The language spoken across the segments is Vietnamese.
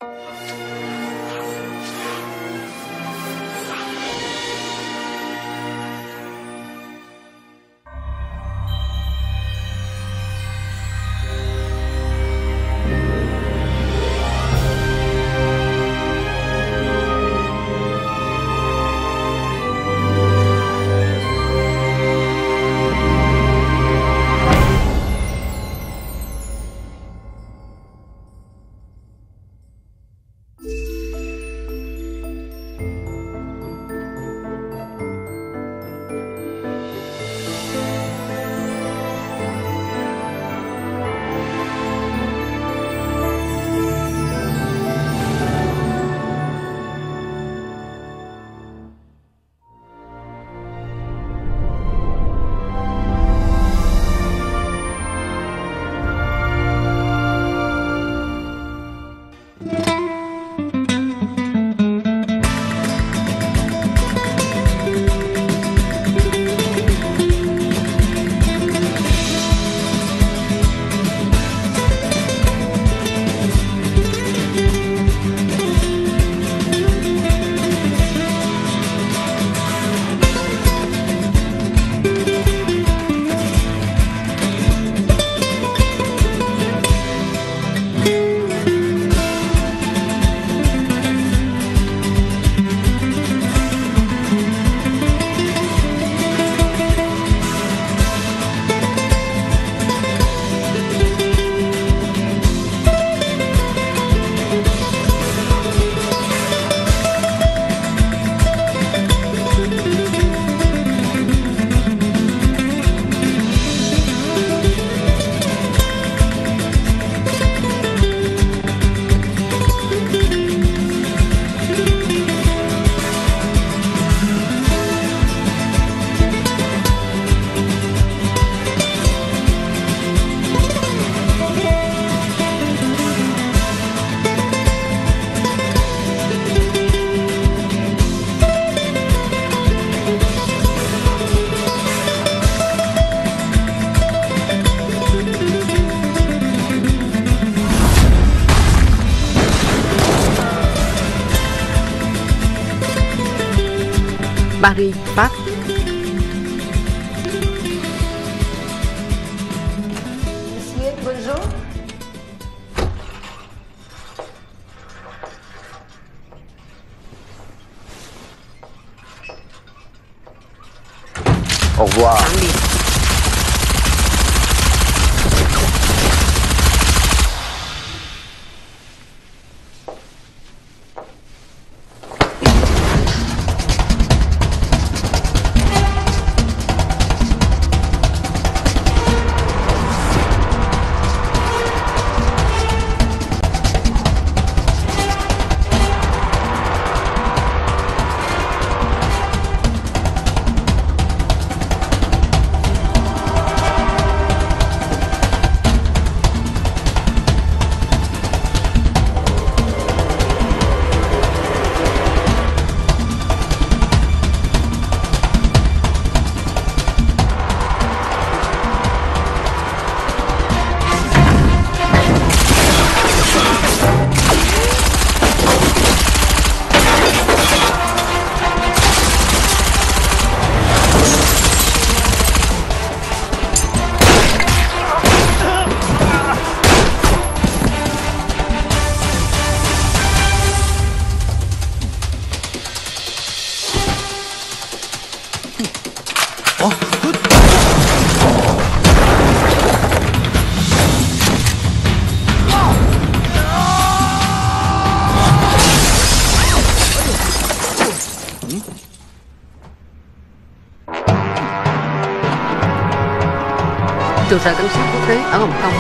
Paris, Pháp. Monsieur, bonjour. Au revoir. Tạm biệt. Trụ sở cảnh sát quốc tế ở Hồng Kông.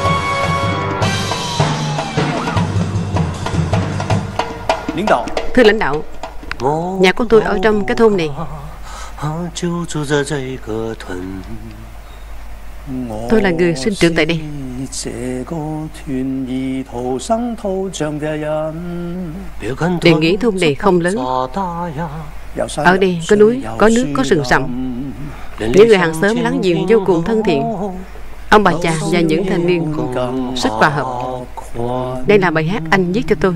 Thưa lãnh đạo, nhà của tôi ở trong cái thôn này. Tôi là người sinh trưởng tại đây. Đề nghị thôn này không lớn. Ở đây có núi, có nước, có rừng rậm. Những người hàng xóm láng giềng vô cùng thân thiện. Ông bà già và những thanh niên rất hòa hợp. Đây là bài hát anh viết cho tôi.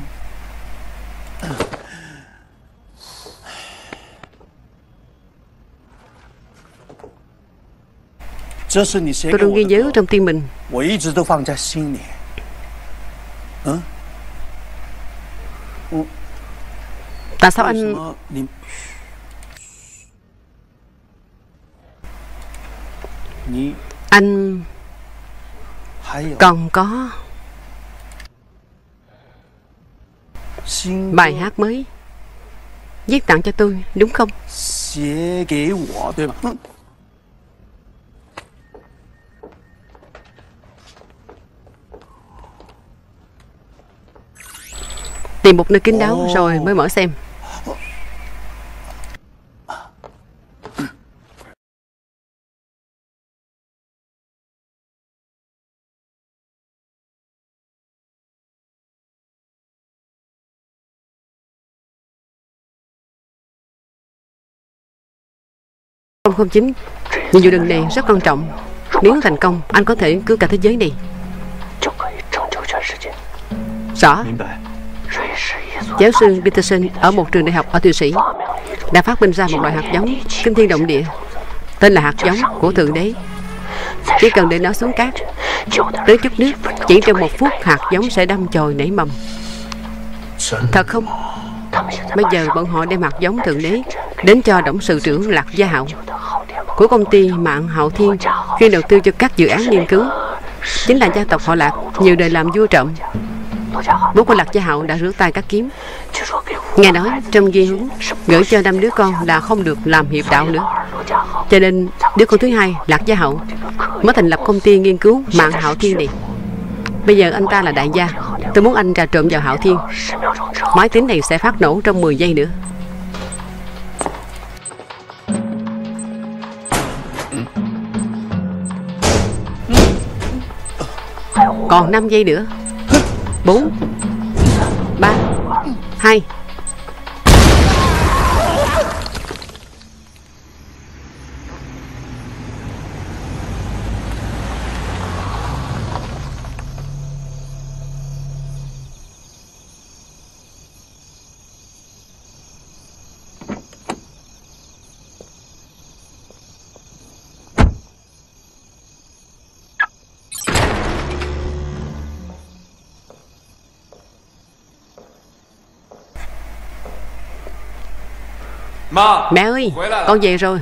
Tôi luôn ghi nhớ trong tim mình. Tại sao anh còn có bài hát mới viết tặng cho tôi, đúng không? Tìm một nơi kín đáo rồi mới mở xem. Không chính, nhiệm vụ lần này rất quan trọng. Nếu thành công, anh có thể cứu cả thế giới này. Rõ. Giáo sư Peterson ở một trường đại học ở Thụy Sĩ đã phát minh ra một loại hạt giống kinh thiên động địa, tên là hạt giống của Thượng Đế. Chỉ cần để nó xuống cát, tới chút nước, chỉ trong 1 phút hạt giống sẽ đâm chồi nảy mầm. Thật không? Bây giờ bọn họ đem hạt giống Thượng Đế đến cho董sự trưởng Lạc Gia Hạo của công ty Mạng Hạo Thiên, chuyên đầu tư cho các dự án nghiên cứu. Chính là gia tộc họ Lạc nhiều đời làm vua trộm. Bố của Lạc Gia Hạo đã rửa tay cắt kiếm. Nghe nói trong ghi huấn gửi cho 5 đứa con là không được làm hiệp đạo nữa. Cho nên đứa con thứ hai, Lạc Gia Hạo, mới thành lập công ty nghiên cứu Mạng Hạo Thiên này. Bây giờ anh ta là đại gia. Tôi muốn anh trà trộn vào Hạo Thiên. Máy tính này sẽ phát nổ trong 10 giây nữa. Còn 5 giây nữa. 4 3 2. Mẹ ơi, con về rồi.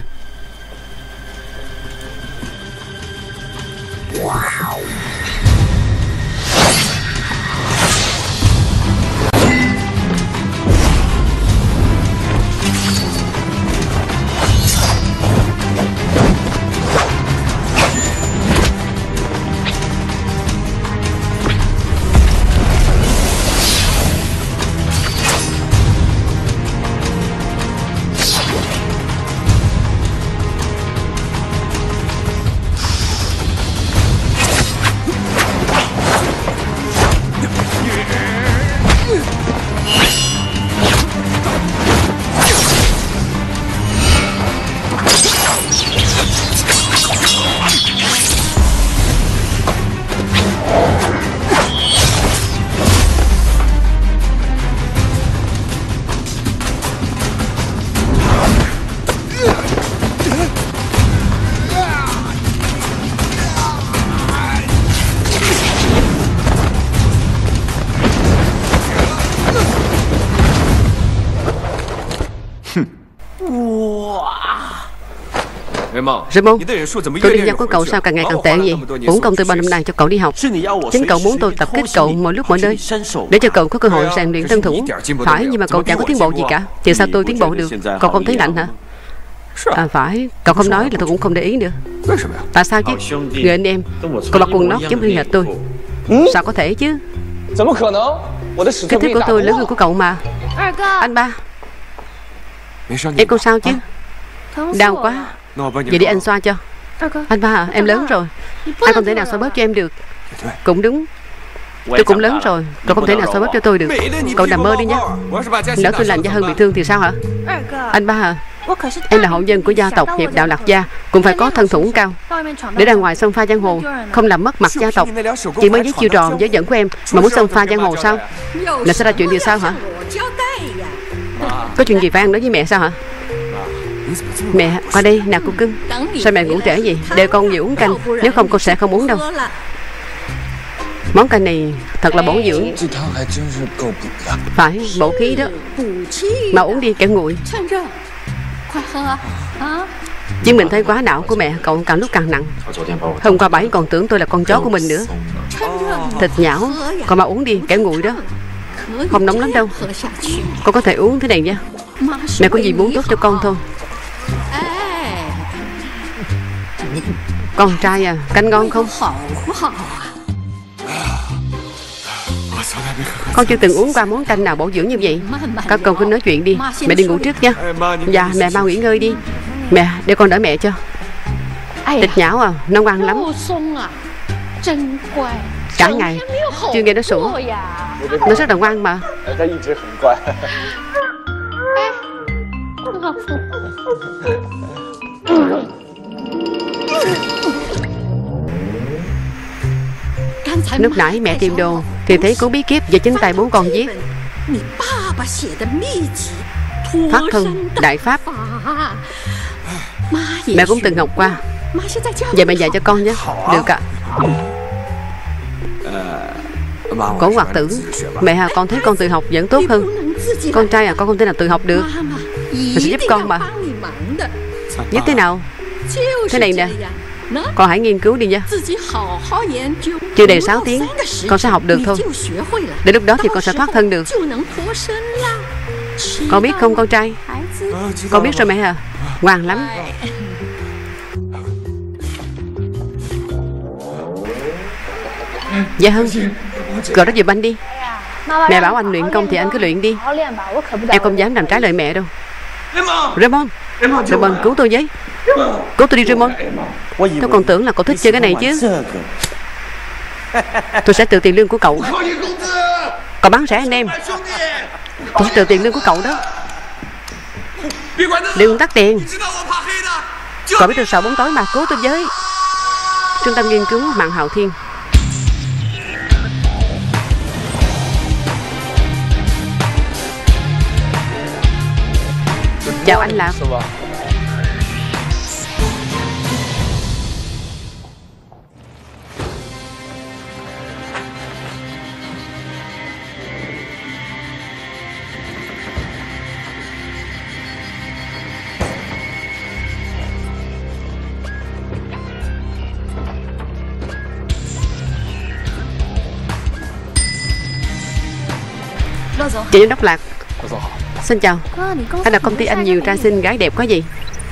Raymond, tôi đi giao của cậu sao càng ngày càng tệ vậy? Uổng công tôi bao năm nay cho cậu đi học. Chính cậu muốn tôi tập kích cậu mọi lúc mọi nơi, để cho cậu có cơ hội rèn luyện thân thủ. Phải, nhưng mà cậu chẳng có tiến bộ gì cả. Thì sao tôi tiến bộ được? Cậu không thấy lạnh hả? À phải, cậu không nói là tôi cũng không để ý nữa. Tại sao chứ? Người anh em, cậu mặc quần lót giống y hệt tôi. Sao có thể chứ? Kích thước của tôi lớn hơn của cậu mà. Anh ba, em không sao chứ? Đau quá. Vậy để anh xoa cho. Anh ba à, em lớn rồi, anh không thể nào xoa bóp cho em được. Cũng đúng, tôi cũng lớn rồi, cậu không thể nào xoa bóp cho tôi được. Cậu nằm mơ đi nhé. Lỡ tôi làm cho Hân bị thương thì sao hả? Anh ba à, Em là hậu nhân của gia tộc Hiệp Đạo Lạc Gia, cũng phải có thân thủ cao. Để ra ngoài xông pha giang hồ, không làm mất mặt gia tộc. Chị mới với chiêu trò dở dẫn của em mà muốn xông pha giang hồ sao? Là xảy ra chuyện gì sao hả? Có chuyện gì phải ăn nói với mẹ sao hả? Mẹ, qua đây nào cô cưng. Sao mẹ ngủ trễ vậy? Để con nhiều uống canh, nếu không con sẽ không uống đâu. Món canh này thật là bổ dưỡng. Phải, bổ khí đó. Mà uống đi kẻo nguội. Chứ mình thấy quá não của mẹ cậu càng lúc càng nặng. Hôm qua Bảy còn tưởng tôi là con chó của mình nữa. Thịt nhão, còn mà uống đi kẻo nguội đó. Không nóng lắm đâu. Con có thể uống thế này nha. Mẹ có gì muốn tốt cho con thôi. Con trai à, canh ngon không? Con chưa từng uống qua món canh nào bổ dưỡng như vậy. Các con cứ nói chuyện đi. Mẹ đi ngủ trước nha. Dạ, mẹ mau nghỉ ngơi đi. Mẹ, để con đỡ mẹ cho. Thịt nhão à, nó ngoan lắm. Cả ngày chưa nghe nó sủa. Nó rất là ngoan mà. Lúc nãy mẹ tìm đồ thì thấy cuốn bí kíp về chính tay bố con viết. Thoát thân đại pháp. Mẹ cũng từng học qua. Vậy mẹ dạy cho con nhé. Được ạ. Cổ Hoạt Tử. Mẹ à, con thấy con tự học vẫn tốt hơn. Con trai à, con không thể nào tự học được. Mẹ sẽ giúp con mà. Giúp thế nào? Thế này nè, con hãy nghiên cứu đi nha. Chưa đầy 6 tiếng con sẽ học được thôi. Đến lúc đó thì con sẽ thoát thân được. Con biết không con trai? Con biết rồi mẹ à. Ngoan lắm. Dạ hơn. Gọi nó giùm anh đi. Mẹ bảo anh luyện công thì anh cứ luyện đi. Em không dám làm trái lời mẹ đâu. Raymond, Raymond cứu tôi với. Cứu tôi đi Raymond. Tôi còn tưởng là cậu thích chơi cái này chứ. Tôi sẽ trừ tiền lương của cậu. Cậu bán rẻ anh em. Tôi sẽ trừ tiền lương của cậu đó. Đừng tắt tiền. Cậu biết tôi sợ bóng tối mà, cứu tôi với. Trung tâm nghiên cứu Mạng Hào Thiên. Chào anh Lạc. Chị giám đốc Lạc. Xin chào. Anh là công ty anh nhiều trai xinh gái đẹp quá gì?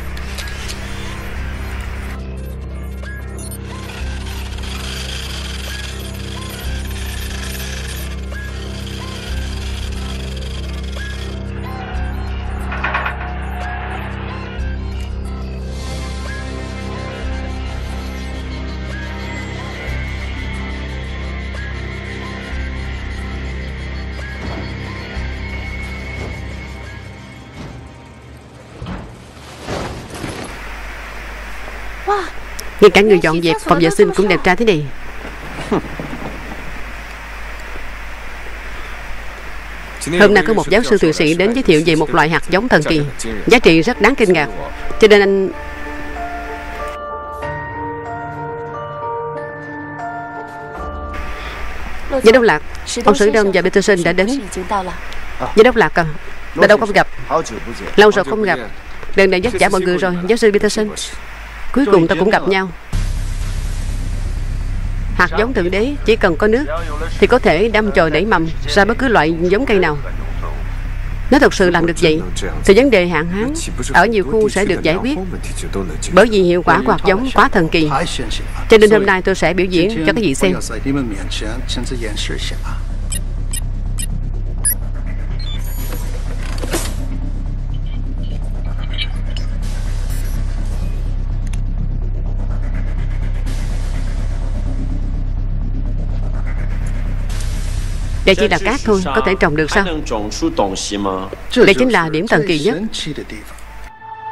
Ngay cả người dọn dẹp phòng vệ sinh cũng đẹp trai thế này. Hôm nay có một giáo sư Thụy Sĩ đến giới thiệu về một loại hạt giống thần kỳ, giá trị rất đáng kinh ngạc. Cho nên anh... Giám đốc Lạc, ông Sử Đông và Peterson đã đến. Giám đốc Lạc à, đã đâu không gặp. Lâu rồi không gặp. Lần này dắt trả mọi người rồi, giáo sư Peterson. Cuối cùng ta cũng gặp nhau. Hạt giống thượng đế chỉ cần có nước thì có thể đâm chồi nảy mầm ra bất cứ loại giống cây nào. Nếu thật sự làm được vậy thì vấn đề hạn hán ở nhiều khu sẽ được giải quyết, bởi vì hiệu quả của hạt giống quá thần kỳ. Cho nên hôm nay tôi sẽ biểu diễn cho các vị xem. Đây chỉ là cát thôi, có thể trồng được sao? Đây chính là điểm thần kỳ nhất.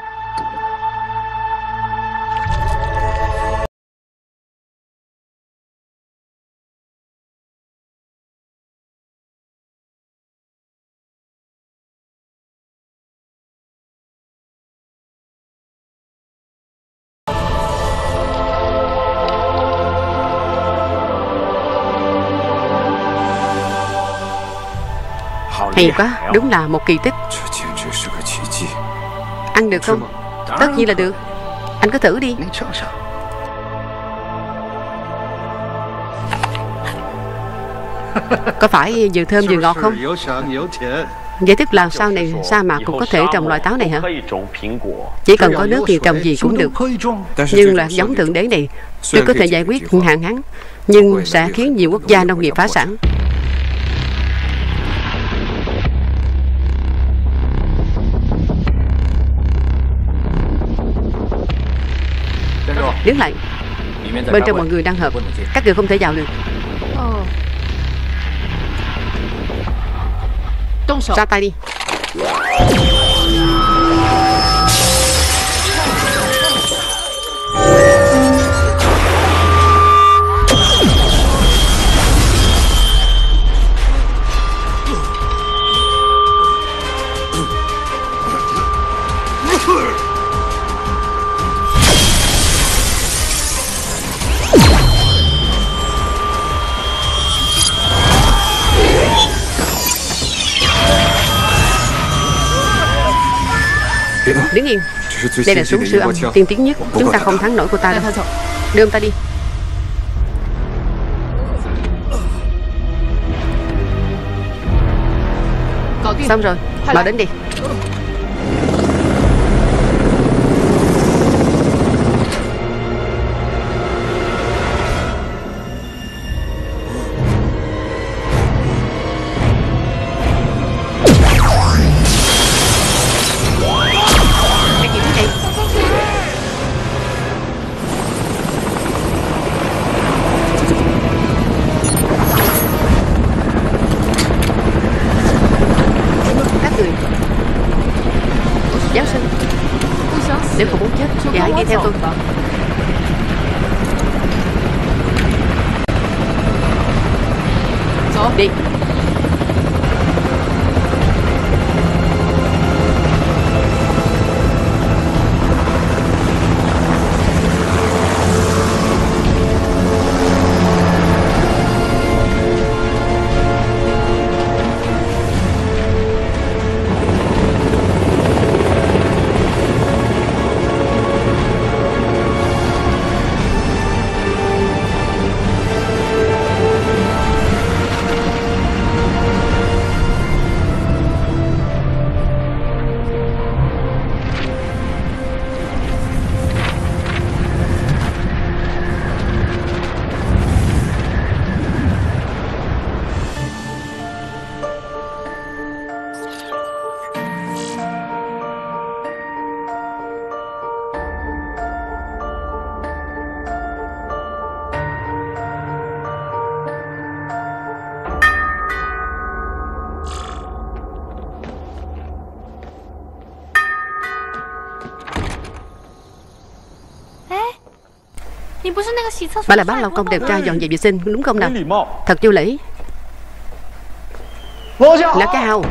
Hay quá, đúng là một kỳ tích. Ăn được không? Tất nhiên là được. Anh cứ thử đi. Có phải vừa thơm vừa ngọt không? Vậy tức là sau này sa mạc cũng có thể trồng loại táo này hả? Chỉ cần có nước thì trồng gì cũng được. Nhưng loại giống thượng đế này tuy có thể giải quyết hạn hán, nhưng sẽ khiến nhiều quốc gia nông nghiệp phá sản. Đứng lại. Bên trong mọi người đang họp, các người không thể vào được. Ra tay đi. Đứng yên. Đây là súng siêu âm tiên tiến nhất. Chúng ta không thắng nổi cô ta đâu. Đưa ông ta đi. Xong rồi, bảo đến đi. Nếu không muốn chết thì hãy đi theo tôi. Đi. Bà là bác lao công đẹp trai dọn dẹp vệ sinh đúng không nào? Thật vô lễ. Là cái Hào.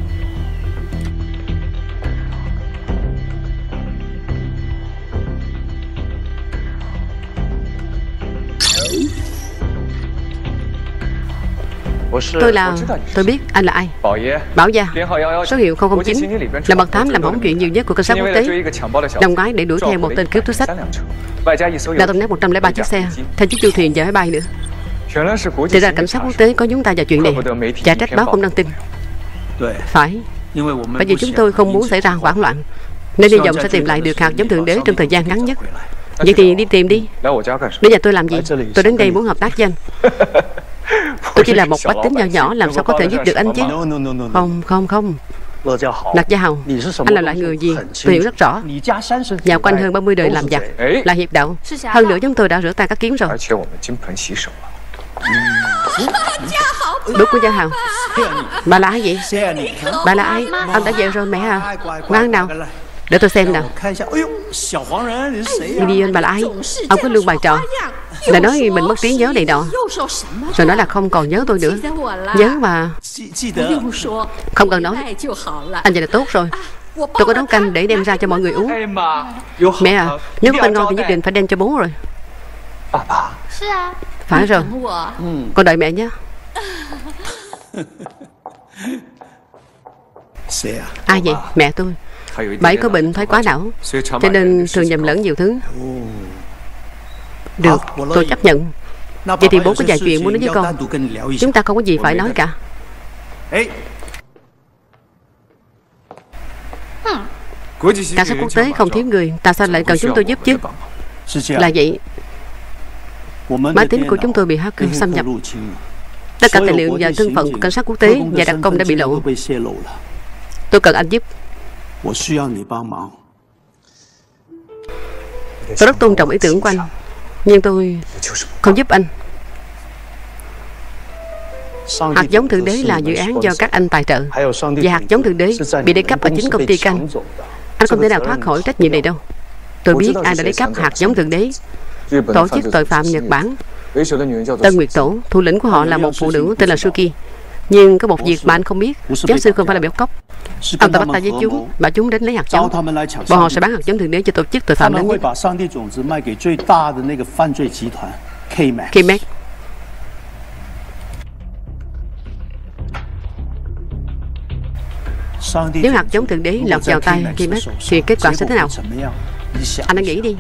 Tôi biết anh là ai. Bảo gia, số hiệu 009, là mật thám làm hỏng chuyện nhiều nhất của cảnh sát quốc tế. Năm ngoái để đuổi theo một tên cướp túi xách, đã tông nát 103 chiếc xe, thêm chiếc du thuyền và máy bay nữa. Thì ra cảnh sát quốc tế có nhúng tay vào chuyện này. Chả trách báo không đăng tin. Phải, bởi vì chúng tôi không muốn xảy ra hoảng loạn, nên hy vọng sẽ tìm lại được hạt giống thượng đế trong thời gian ngắn nhất. Vậy thì đi tìm đi. Đến nhà tôi làm gì? Tôi đến đây muốn hợp tác với anh. Tôi chỉ là một bách tính nhỏ nhỏ, làm sao có thể giúp được anh chứ? Không. Lạc Gia Hầu, anh là loại người gì? Tôi hiểu rất rõ. Nhà của anh hơn 30 đời làm giặc, là hiệp đạo. Hơn nữa chúng tôi đã rửa tay các kiến rồi. Đúng của Gia Hầu. Bà là ai vậy? Bà là ai? Ông đã về rồi mẹ à? Ngoan nào, để tôi xem nào. Vivian, bà là ai? Ông có lương bài trò, là nói mình mất trí nhớ này nọ, rồi nói là không còn nhớ tôi nữa. Nhớ mà. Không cần nói, anh vậy là tốt rồi. Tôi có nấu canh để đem ra cho mọi người uống. Mẹ à, nếu canh ngon thì nhất định phải đem cho bố rồi. Phải rồi, con đợi mẹ nhé. Ai vậy? Mẹ tôi. Bà ấy có bệnh thoái quá não, cho nên thường nhầm lẫn nhiều thứ. Được, tôi chấp nhận. Vậy thì bố có vài chuyện muốn nói với con. Chúng ta không có gì phải nói cả. Cảnh sát quốc tế không thiếu người, tại sao lại cần chúng tôi giúp chứ? Là vậy. Máy tính của chúng tôi bị hacker xâm nhập. Tất cả tài liệu và thân phận của cảnh sát quốc tế và đặc công đã bị lộ. Tôi cần anh giúp. Tôi rất tôn trọng ý tưởng của anh, nhưng tôi không giúp anh. Hạt giống Thượng Đế là dự án do các anh tài trợ, và hạt giống Thượng Đế bị lấy cắp ở chính công ty Canh. Anh không thể nào thoát khỏi trách nhiệm này đâu. Tôi biết ai đã lấy cắp hạt giống Thượng Đế. Tổ chức tội phạm Nhật Bản Tân Nguyệt Tổ, thủ lĩnh của họ là một phụ nữ tên là Suki. Nhưng có một việc mà anh không biết, giáo sư không phải là béo cóc. Ông ta bắt tay với chúng, bảo chúng đến lấy hạt giống. Bọn họ sẽ bán hạt giống Thượng Đế cho tổ chức tội phạm lớn nhất K-Mac. Nếu hạt giống Thượng Đế lọt vào tay K-Mac thì kết quả sẽ thế nào? Anh hãy nghĩ đi.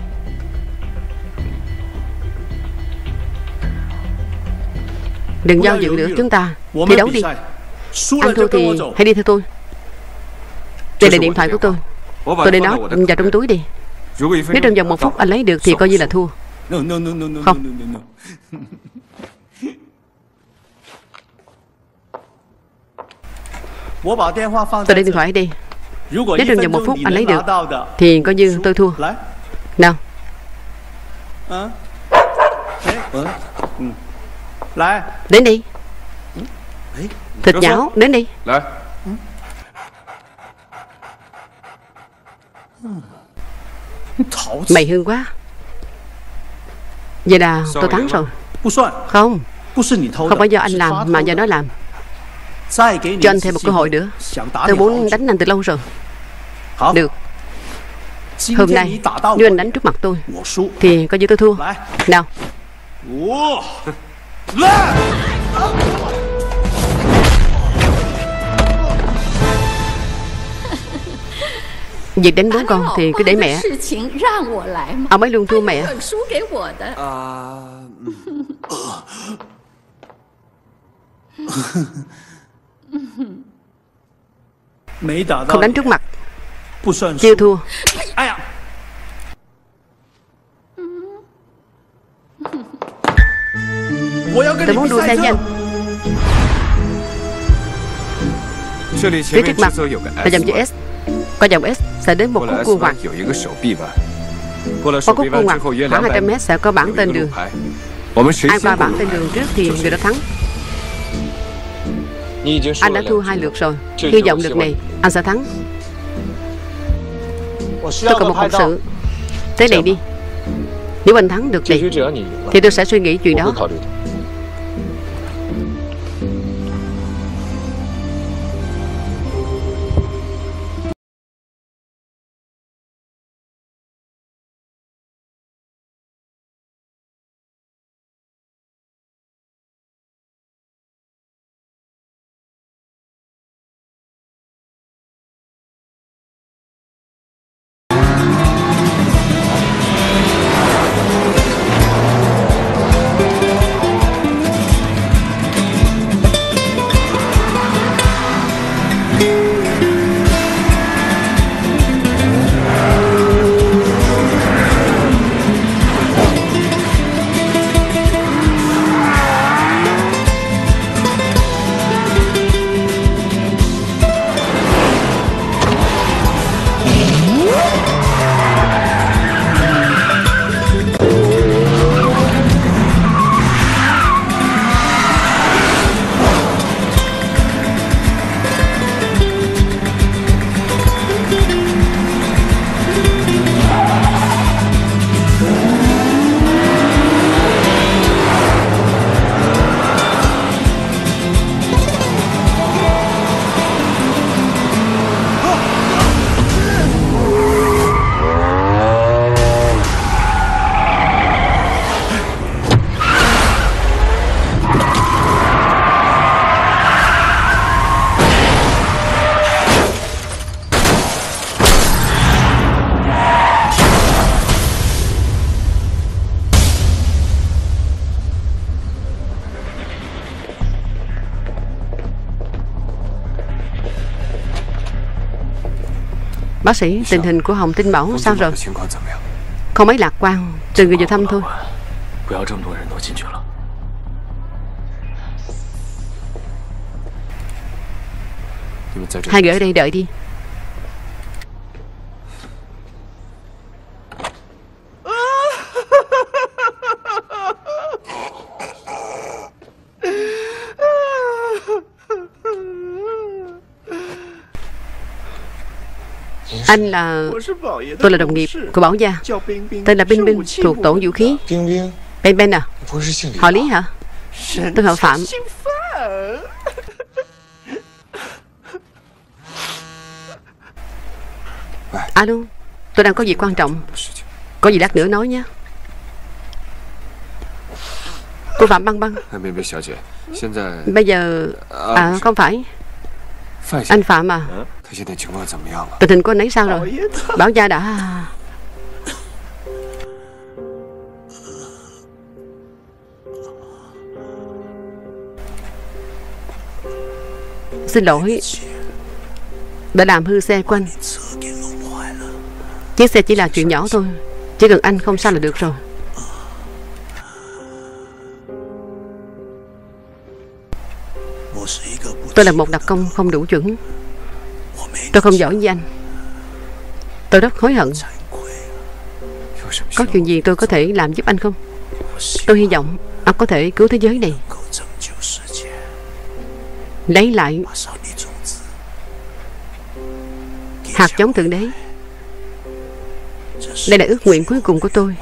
Đừng giao dự nữa, chúng ta thi đấu đi. Anh thua thì hãy đi theo tôi. Đây là điện thoại của tôi. Tôi để nó vào trong túi đi. Nếu trong vòng 1 phút anh lấy được thì coi như là thua. Không. Tôi để điện thoại ở đây. Nếu trong vòng 1 phút anh lấy được thì coi như tôi thua. Nào. Đến đi. Thịt nhão, đến đi. Mày hương quá. Vậy là tôi thắng rồi. Không, không phải do anh làm mà do nó làm. Cho anh thêm một cơ hội nữa. Tôi muốn đánh anh từ lâu rồi. Được. Hôm nay nếu anh đánh trước mặt tôi thì coi như tôi thua. Nào. Việc đánh bố con thì cứ để mẹ. Ông ấy luôn thua mẹ. Không đánh trước mặt chưa thua. Tôi muốn đua xe với anh. Phía trước mặt là dòng chữ S. Qua dòng S sẽ đến một khúc cua ngoặt. Qua khúc cua ngoặt khoảng 200 m sẽ có bảng tên đường. Ai qua bảng tên đường trước thì người đó thắng. Anh đã thua 2 lượt rồi. Hy vọng lượt này anh sẽ thắng. Tôi cần một hộp sự. Tới đây đi. Nếu anh thắng được thì tôi sẽ suy nghĩ chuyện đó. Bác sĩ, tình hình của Hồng Tinh Bảo sao rồi? Không mấy lạc quan, từng người vào thăm thôi. Hai người ở đây đợi đi. Anh là... Tôi là đồng nghiệp của Bảo gia, tên là Binh Binh, thuộc tổ vũ khí. Ben Ben à? Họ Lý hả? Tôi họ Phạm. Alo, tôi đang có việc quan trọng. Có gì lát nữa nói nhé. Cô Phạm Băng Băng. Bây giờ... À không phải. Anh Phạm à? Tình hình của anh ấy sao rồi? Bảo gia đã... Xin lỗi, đã làm hư xe của anh. Chiếc xe chỉ là chuyện nhỏ thôi, chỉ cần anh không sao là được rồi. Tôi là một đặc công không đủ chuẩn. Tôi không giỏi với anh. Tôi rất hối hận. Có chuyện gì tôi có thể làm giúp anh không? Tôi hy vọng anh có thể cứu thế giới này, lấy lại hạt giống Thượng Đế. Đây là ước nguyện cuối cùng của tôi.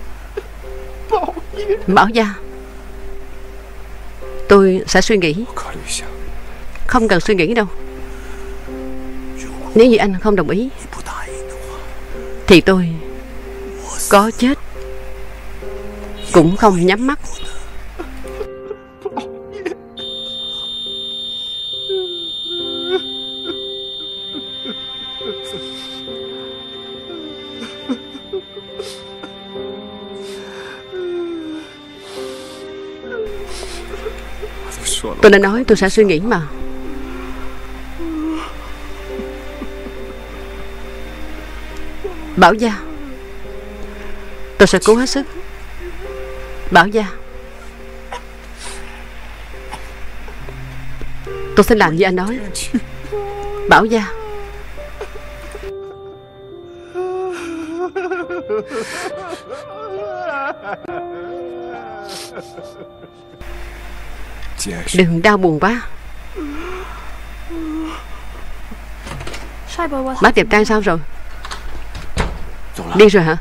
Bảo gia, tôi sẽ suy nghĩ. Không cần suy nghĩ đâu. Nếu như anh không đồng ý thì tôi có chết cũng không nhắm mắt. Tôi đã nói tôi sẽ suy nghĩ mà. Bảo gia, tôi sẽ cố hết sức. Bảo gia, tôi sẽ làm như anh nói. Bảo gia. Đừng đau buồn quá. Bác đẹp trai sao rồi? Đi rồi hả?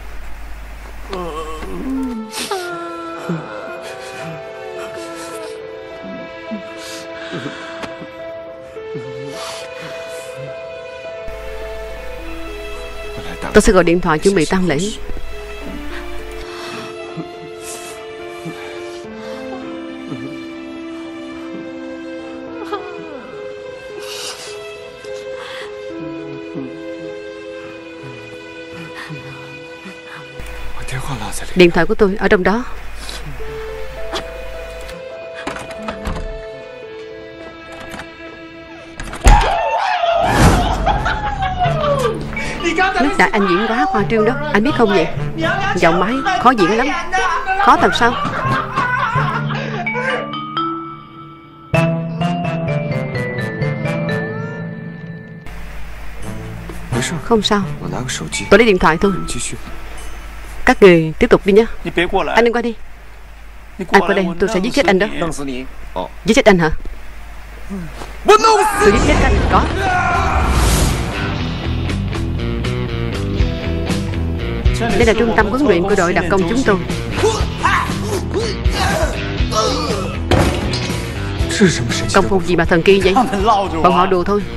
Tôi sẽ gọi điện thoại chuẩn bị tang lễ. Điện thoại của tôi ở trong đó. Lúc nãy anh diễn quá khoa trương đó, anh biết không vậy? Giọng máy khó diễn lắm. Khó thật sao? Không sao, tôi lấy điện thoại thôi. Các người tiếp tục đi nhé. Anh đừng qua đi. Anh qua đây tôi sẽ giết chết anh đó. Giết chết anh hả? Tôi giết chết anh. Có. Đây là trung tâm huấn luyện của đội đặc công chúng tôi. Công phu gì mà thần kỳ vậy? Bọn họ đùa thôi.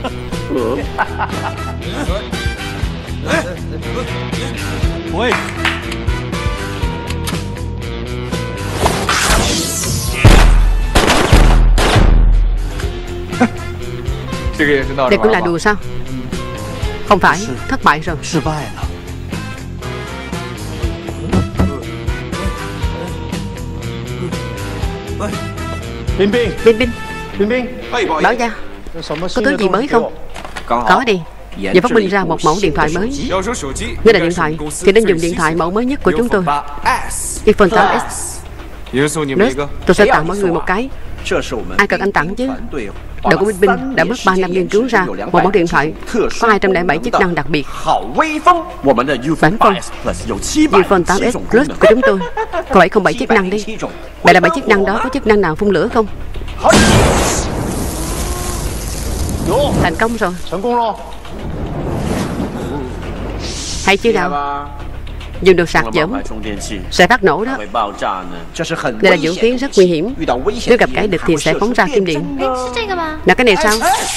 Đây cũng là đùa sao? Không phải, thất bại rồi. Binh Binh, Bảo gia, có thứ gì mới không? Có đi. và phát minh ra một mẫu điện thoại mới. Nếu là điện thoại thì nên dùng điện thoại mẫu mới nhất của chúng tôi, iPhone 8s. Nếu tôi sẽ tặng mọi người một cái. Ai cần anh tặng chứ? Đội của Binh đã mất 3 năm nghiên cứu ra một mẫu điện thoại có 207 chức năng đặc biệt. Bản phong iPhone 8s Plus của chúng tôi có 707 chức năng đi. Vậy là 7 chức năng đó có chức năng nào phun lửa không? Thành công rồi. Hay chưa nào? Dùng đồ sạc dẫm sẽ phát nổ đó. Đây là vũ khí rất nguy hiểm. Nếu gặp kẻ địch thì sẽ phóng ra kim điện. Là cái này sao?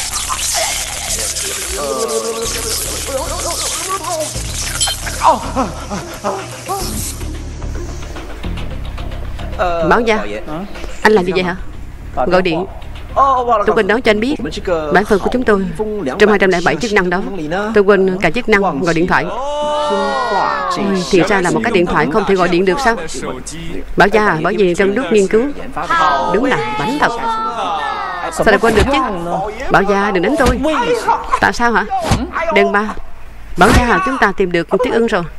Bảo gia, anh làm gì vậy hả? Gọi điện. Tôi quên nói cho anh biết, bản phần của chúng tôi trong 207 chức năng đó, tôi quên cả chức năng gọi điện thoại. Thì ra là một cái điện thoại không thể gọi điện được sao? Bảo gia à, bởi vì trong lúc nghiên cứu. Đúng là bánh thật. Sao lại quên được chứ? Bảo gia đừng đánh tôi. Tại sao hả? Đừng ba. Bảo gia à, chúng ta tìm được Tuyết Ưng rồi.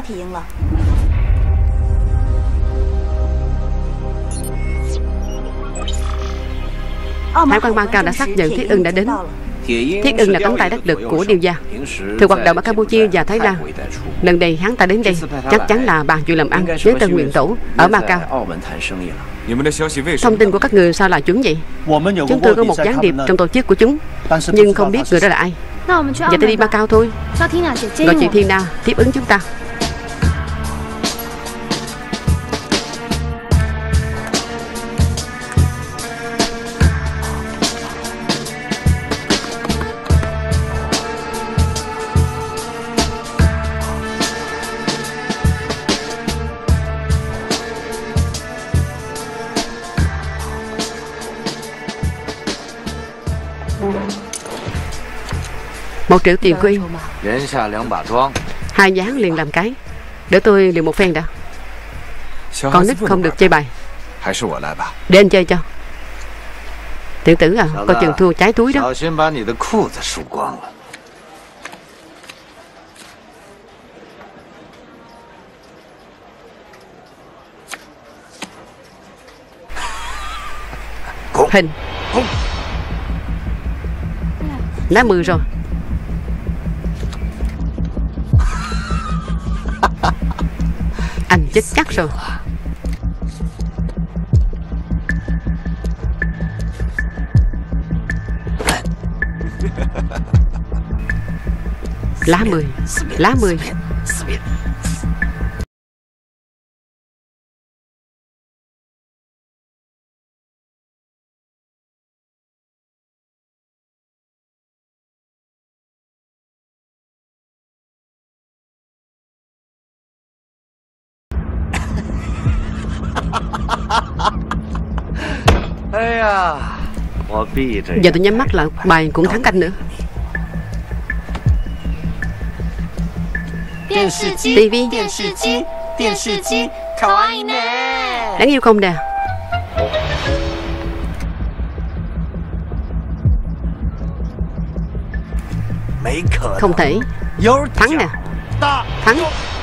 Hải quan Ba Cao đã xác nhận Thiết Ưng đã đến. Thiết Ưng là cánh tay đắc lực của Điêu gia, thường hoạt động ở Campuchia và Thái Lan. Lần này hắn ta đến đây chắc chắn là bàn chuyện làm ăn với Tân Nguyện Tổ ở Ba Cao. Thông tin của các người sao là chuẩn vậy? Chúng tôi có một gián điệp trong tổ chức của chúng, nhưng không biết người đó là ai. Vậy tôi đi Ba Cao thôi. Gọi chị Thiên Na tiếp ứng chúng ta. $1 triệu tiền quy. 2 dáng liền làm cái. Để tôi liền một phen đã. Con nít không được chơi bài. Để anh chơi cho. Tiểu tử à, coi chừng thua trái túi đó. Hình. Lá 10 rồi. Anh chết chắc rồi. Lá 10. Lá 10. Giờ tôi nhắm mắt lại, bài cũng thắng canh nữa. TV. Đáng yêu không nè? Không thể. Thắng nè. Thắng.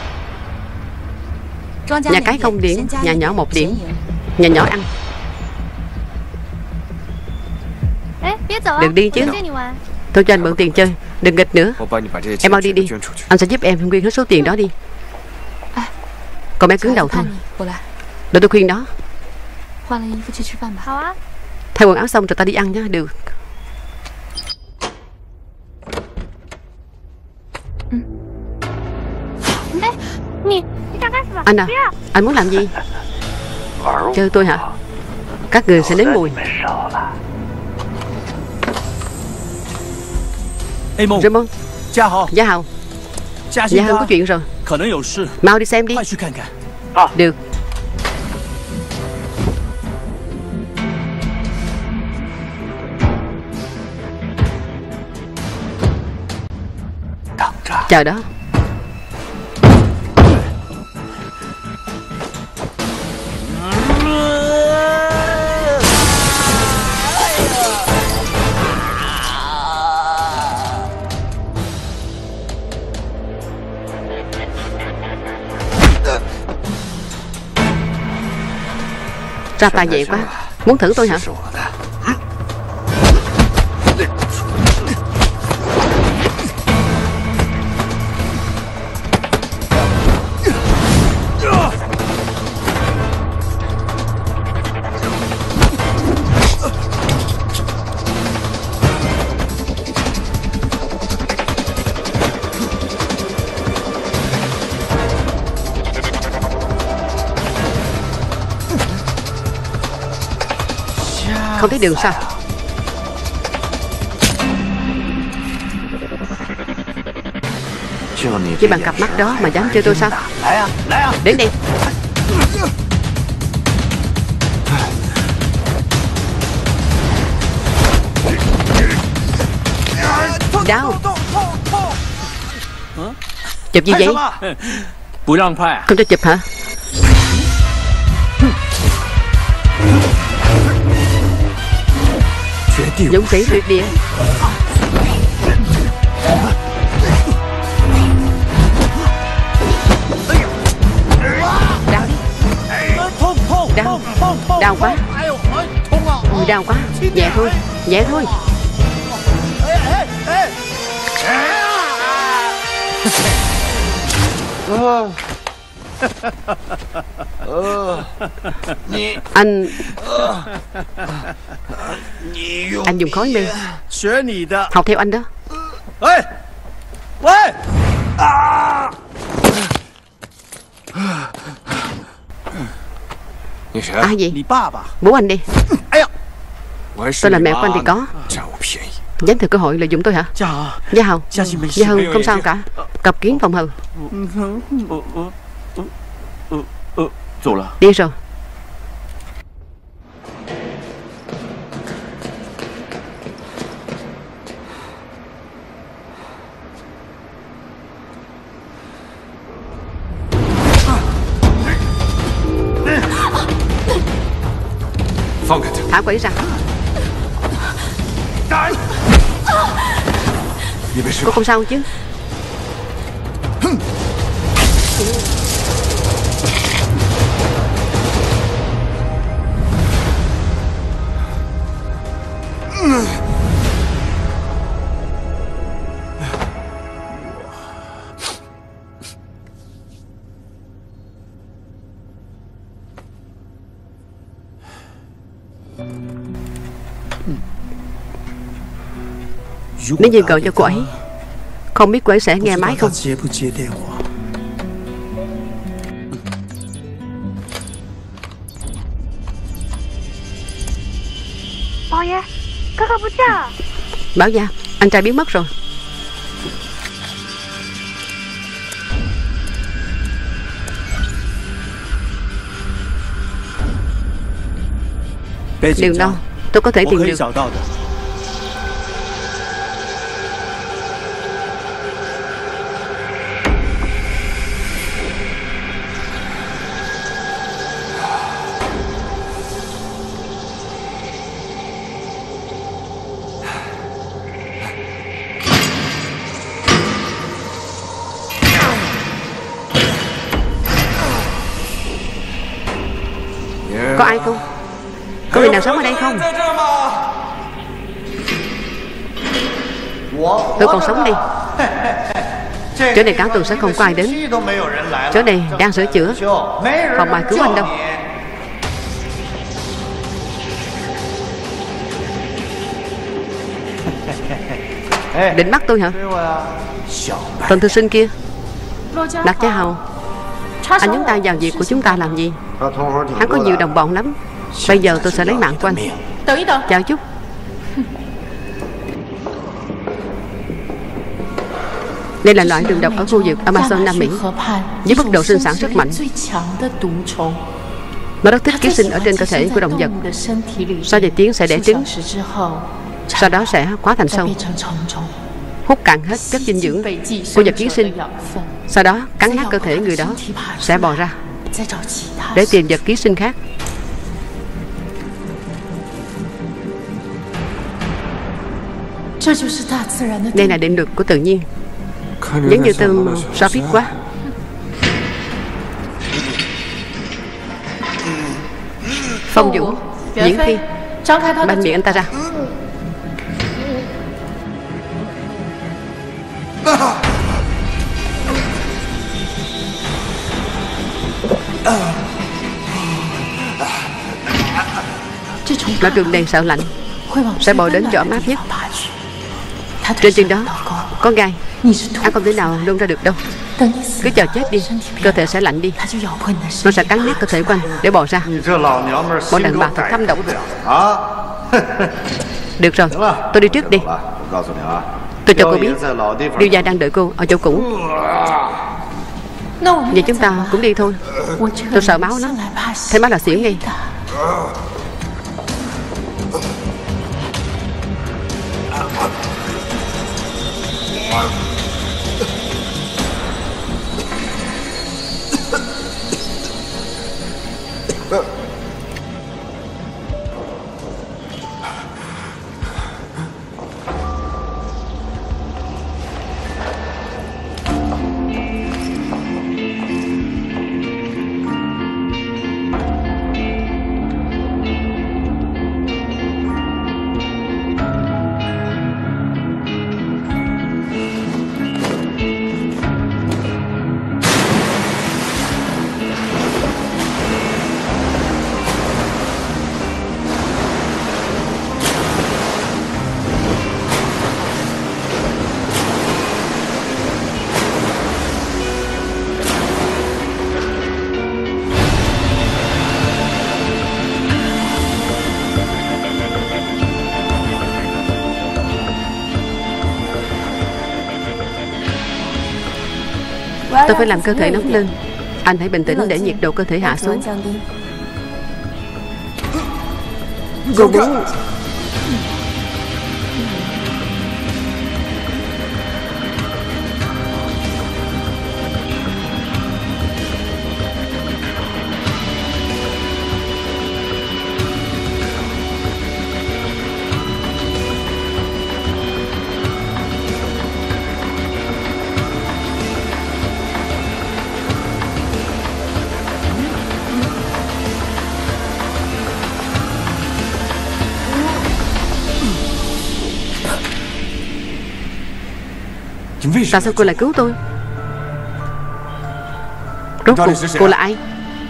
Nhà cái không điểm, nhà nhỏ 1 điểm. Nhà nhỏ ăn. Đừng đi chứ. Tôi cho anh mượn tiền chơi. Đừng nghịch nữa. Em mau đi đi. Anh sẽ giúp em nguyên hết số tiền đó đi. Còn bé cứng đầu thôi. Để tôi khuyên đó. Thay quần áo xong rồi ta đi ăn nhá. Được. Anh à, anh muốn làm gì? Chơi tôi hả? Các người sẽ nếm mùi. Raymond. Gia Hào. Gia Hân có chuyện rồi. Mau đi xem đi. Được. Chờ đó. Ra tay nhẹ quá. Muốn thử tôi hả? Không thấy đường sao? Chỉ bằng cặp mắt đó mà dám chơi tôi sao? Đến đây. Đau. Chụp gì vậy? Không cho chụp hả? Dũng sĩ tuyệt địa. Đau đi. Đau. Đau quá. Đau quá. Nhẹ thôi. Nhẹ thôi. Anh dùng khói mê. Học theo anh đó. Ai vậy? Bố anh đi. Tôi là mẹ của anh thì có. Dám thừa cơ hội lợi dụng tôi hả? Gia Hầu. Gia Hầu không sao cả. Cặp kiến phòng hầu. Đi rồi. Thả quỷ ra. Cô không sao chứ? Nếu như gọi cho cô ấy, không biết cô ấy sẽ nghe máy không? Bảo gia, anh trai biến mất rồi. Đường đâu tôi có thể tìm được. Có ai không? Có người nào sống ở đây không? Tôi còn sống đi. Chỗ này cả tuần sẽ không có ai đến. Chỗ này đang sửa chữa, không ai cứu anh đâu. Định bắt tôi hả? Tên thư sinh kia, Lạc Gia Hầu, anh nhúng tay vào việc của chúng ta làm gì? Hắn có nhiều đồng bọn lắm. Bây giờ tôi sẽ lấy mạng của anh. Chào chút. Đây là loại đường độc ở khu vực Amazon Nam Mỹ, với mức độ sinh sản rất mạnh. Nó rất thích ký sinh ở trên cơ thể của động vật. Sau vài tiếng sẽ đẻ trứng, sau đó sẽ hóa thành sâu, hút cạn hết chất dinh dưỡng của vật ký sinh. Sau đó cắn nát cơ thể người đó, sẽ bò ra để tìm vật ký sinh khác. Đây là định luật của tự nhiên. Giống như tôi sao biết quá. Phong Vũ, Diễn Phi, banh miệng anh ta ra. Lão Trường Đèn sợ lạnh, sẽ bò đến chỗ ấm áp nhất. Trên chân đó có gai, anh không thể nào nôn ra được đâu. Cứ chờ chết đi, cơ thể sẽ lạnh đi. Nó sẽ cắn nát cơ thể của anh để bò ra. Bọn đàn bà thật thâm độc. Được rồi, tôi đi trước đi. Tôi cho cô biết Điêu gia đang đợi cô ở chỗ cũ. Vậy chúng ta cũng đi thôi. Tôi sợ máu lắm, thấy máu là xỉu ngay. Tôi phải làm cơ thể nóng lên. Anh hãy bình tĩnh để nhiệt độ cơ thể hạ xuống. Cô muốn tại sao cô lại cứu tôi? Rốt cuộc cô là ai?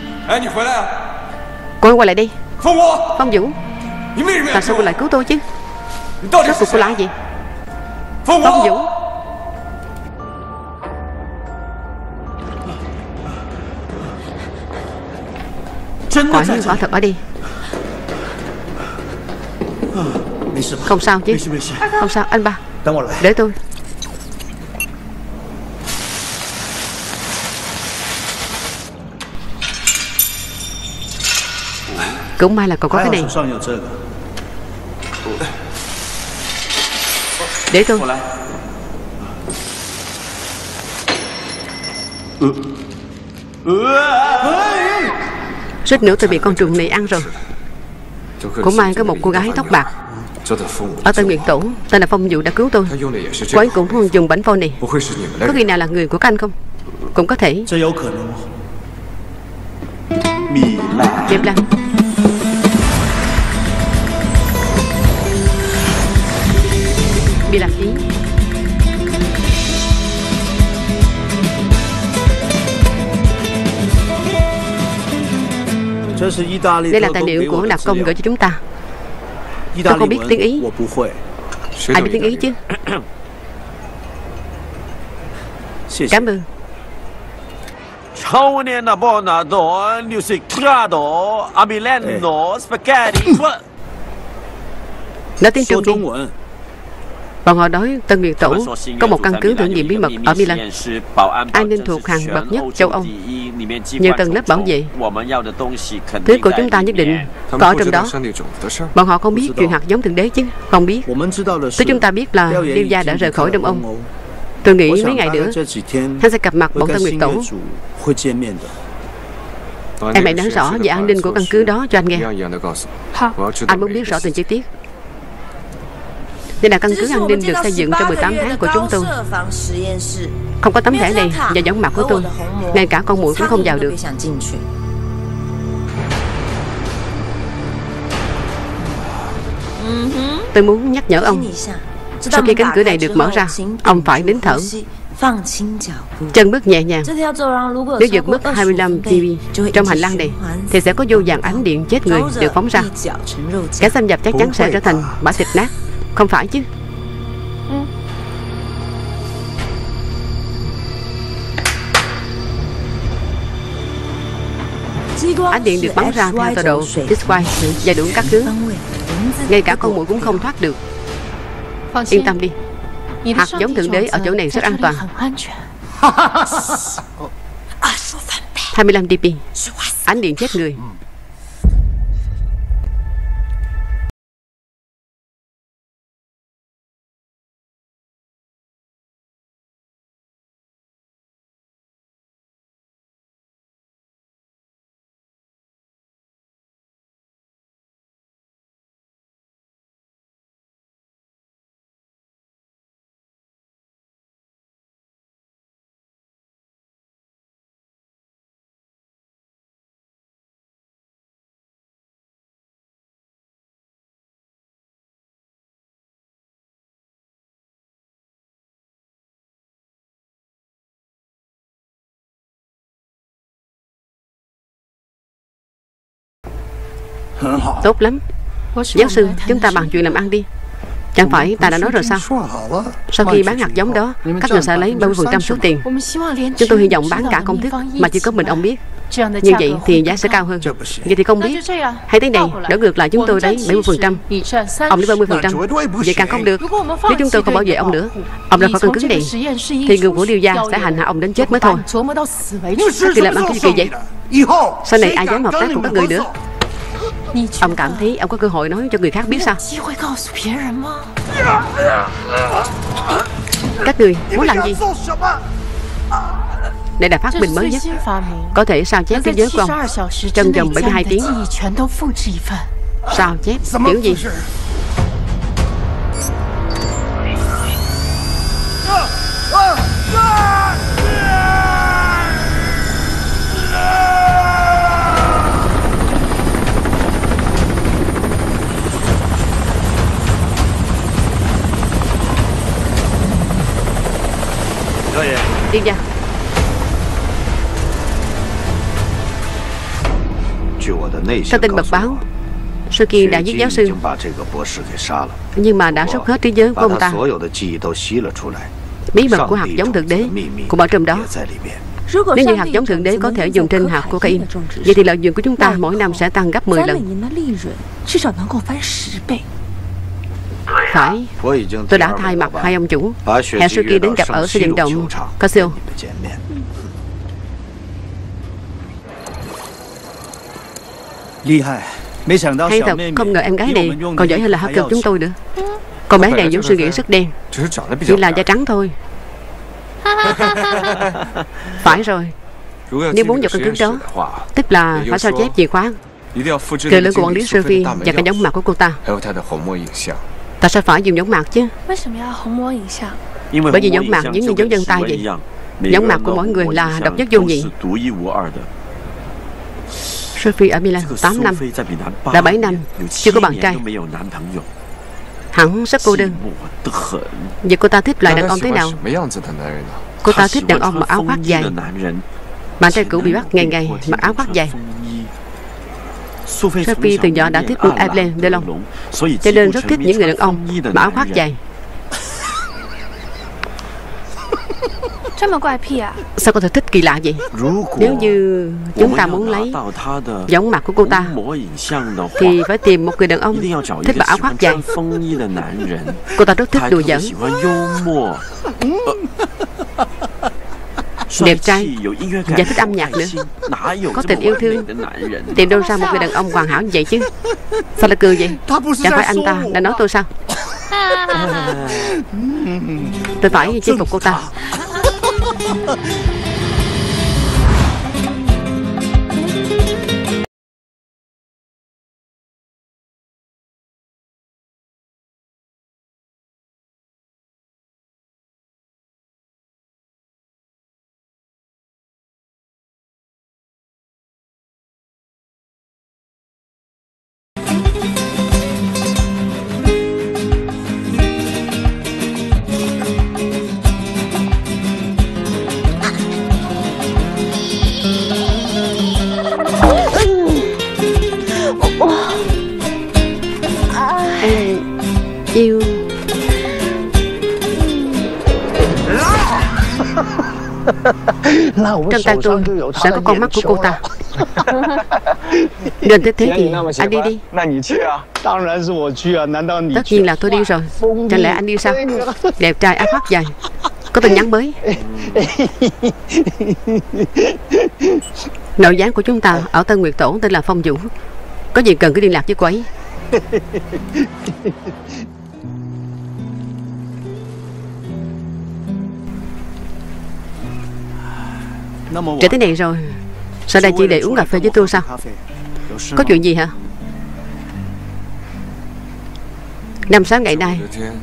Cô quay lại đây. Phong Vũ, tại sao cô lại cứu tôi chứ? Rốt cuộc cô là ai vậy? Phong Vũ, quả nhiên quả thật ở đây. Không sao chứ? Không sao anh ba, để tôi. Cũng may là còn có cái này. Để tôi. Suýt nữa tôi bị con trùng này ăn rồi. Cũng may có một cô gái tóc bạc ở Tân Nguyệt Tổ tên là Phong Vũ đã cứu tôi. Cô ấy cũng dùng bánh phôi này. Có khi nào là người của các anh không? Cũng có thể. Diệp Lan, bị làm ý. Đây là tài liệu của đặc công gửi cho chúng ta. Tôi không biết tiếng Ý. Ai biết tiếng Ý chứ? Cảm ơn. Nói tiếng Trung đi. Bọn họ nói Tân Nguyệt Tổ có một căn cứ thử nghiệm bí mật ở Milan, an ninh thuộc hàng bậc nhất châu Âu, nhiều tầng lớp bảo vệ. Thứ của chúng ta nhất định có ở trong đó. Bọn họ không biết chuyện hạt giống thượng đế chứ? Không biết. Thứ chúng ta biết là Điêu gia đã rời khỏi Đông Âu. Tôi nghĩ mấy ngày nữa hắn sẽ gặp mặt bọn Tân Nguyệt Tổ. Em hãy nói rõ về an ninh của căn cứ đó cho anh nghe. Anh muốn biết rõ từng chi tiết. Đây là căn cứ an ninh được xây dựng trong 18 tháng của chúng tôi. Không có tấm thẻ này và giống mặt của tôi, ngay cả con muỗi cũng không vào được. Tôi muốn nhắc nhở ông, sau khi cánh cửa này được mở ra, ông phải nín thở, chân bước nhẹ nhàng. Nếu vượt mức 25 dB trong hành lang này thì sẽ có vô vàn ánh điện chết người được phóng ra. Kẻ xâm nhập chắc chắn sẽ trở thành bã thịt nát, không phải chứ? Ánh điện được bắn ra theo tọa độ XY và đủ các hướng, ngay cả con muỗi cũng không thoát được. Yên tâm đi, hạt giống thượng đế ở chỗ này rất an toàn. 25 dB, ánh điện chết người. Tốt lắm. Giáo sư, chúng ta bàn chuyện làm ăn đi. Chẳng phải ta đã nói rồi sao? Sau khi bán hạt giống đó, các người sẽ lấy 30% số tiền. Chúng tôi hy vọng bán cả công thức mà chỉ có mình ông biết. Như vậy thì giá sẽ cao hơn. Vậy thì không biết. Hãy thế này, đỡ ngược lại chúng tôi lấy 70%, ông lấy 30%. Vậy càng không được. Nếu chúng tôi không bảo vệ ông nữa, ông ra khỏi căn cứ này, thì người của Liêu gia sẽ hành hạ ông đến chết mới thôi. Các người làm ăn cái gì kỳ vậy? Sau này ai dám hợp tác cùng các người nữa? Ông cảm thấy ông có cơ hội nói cho người khác biết sao? Các người muốn làm gì? Đây là phát minh mới nhất, có thể sao chép thế giới của ông trong vòng 72 tiếng. Sao chép kiểu gì? Đi ra. Theo tin mật báo, Suki đã giết giáo sư, nhưng mà đã rút hết trí nhớ của ông ta. Bí mật của hạt giống thượng đế cũng ở trong đó. Nếu như hạt giống thượng đế có thể dùng trên hạt cocaine, vậy thì lợi nhuận của chúng ta mỗi năm sẽ tăng gấp 10 lần. Phải, tôi đã thay mặt hai ông chủ, hẹn Suki đến gặp ở sân vận động Casio. Hay thật, không ngờ em gái này còn giỏi hơn là hacker chúng tôi nữa. Con bé này vốn suy nghĩ rất đen, chỉ là da trắng thôi. Phải rồi, nếu muốn vào căn cứ đó, tức là phải sao chép chìa khóa, kề lưng của quản lý Sophie và cả giống mặt của cô ta. Tại sao phải dùng giống mặt chứ? Bởi vì giống mặt giống như dấu chân tay vậy. Giống mặt của mỗi người là độc nhất vô nhị. Sophie ở Milan 8 năm, đã 7 năm chưa có bạn trai. Hẳn rất cô đơn. Vậy cô ta thích loại đàn ông thế nào? Cô ta thích đàn ông mặc áo khoác dài. Bạn trai cũ bị bắt ngày ngày mặc áo khoác dài. Sophie từ nhỏ đã thích Alain Delon, cho nên rất thích những người đàn ông mặc áo khoác dài. Sao có thể thích kỳ lạ vậy? Nếu như chúng ta muốn lấy giống mặt của cô ta thì phải tìm một người đàn ông thích mặc áo khoác dài. Cô ta rất thích đùa giỡn, đẹp trai và thích âm nhạc nữa, có tình yêu thương. Tìm đâu ra một người đàn ông hoàn hảo như vậy chứ? Sao lại cười vậy? Chẳng phải anh ta đã nói tôi sao? Tôi phải chinh phục cô ta. Trong tay tôi sẽ có con mắt của cô ta. Nên thế thì anh đi đi. Tất nhiên là tôi đi rồi. Chẳng lẽ anh đi sao? Đẹp trai áo khoác dài, có tin nhắn mới. Nội gián của chúng ta ở Tân Nguyệt Tổ tên là Phong Vũ. Có gì cần cứ liên lạc với cô ấy. Trễ thế này rồi, sao đây chỉ để uống cà phê với tôi sao? Có chuyện gì hả? 5-6 ngày nay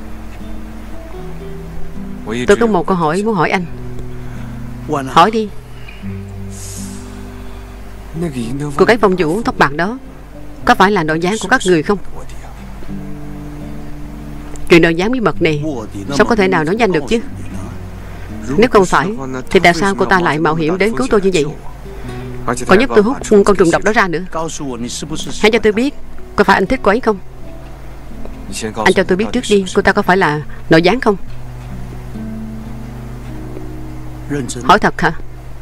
tôi có một câu hỏi muốn hỏi anh. Hỏi đi. Cô gái Phong Vũ tóc bạc đó có phải là nội gián của các người không? Chuyện nội gián bí mật này sao có thể nào nói nhanh được chứ? Nếu không phải thì tại sao cô ta lại mạo hiểm đến cứu tôi như vậy? Còn giúp tôi hút con trùng độc đó ra nữa. Hãy cho tôi biết có phải anh thích cô ấy không? Anh cho tôi biết trước đi, cô ta có phải là nội gián không? Hỏi thật hả?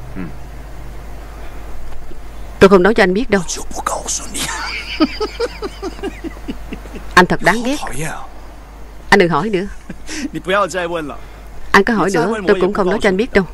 Tôi không nói cho anh biết đâu. Anh thật đáng ghét. Anh đừng hỏi nữa. Anh có hỏi nữa tôi cũng không nói cho anh biết đâu.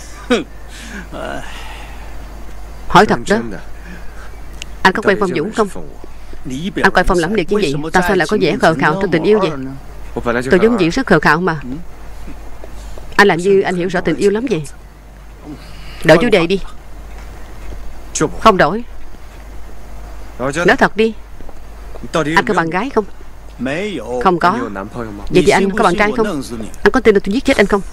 Hỏi thật đó. Anh có quen Phong Vũ không? Anh coi Phong lẫm liệt như vậy, tại sao lại có vẻ khờ khạo trong tình yêu vậy? Tôi vốn dĩ rất khờ khạo mà. Anh làm như anh hiểu rõ tình yêu lắm vậy. Đổi chủ đề đi. Không đổi. Nói thật đi. Anh có bạn gái không? Không có. Vậy thì anh có bạn trai không? Anh có tin là tôi giết chết anh không?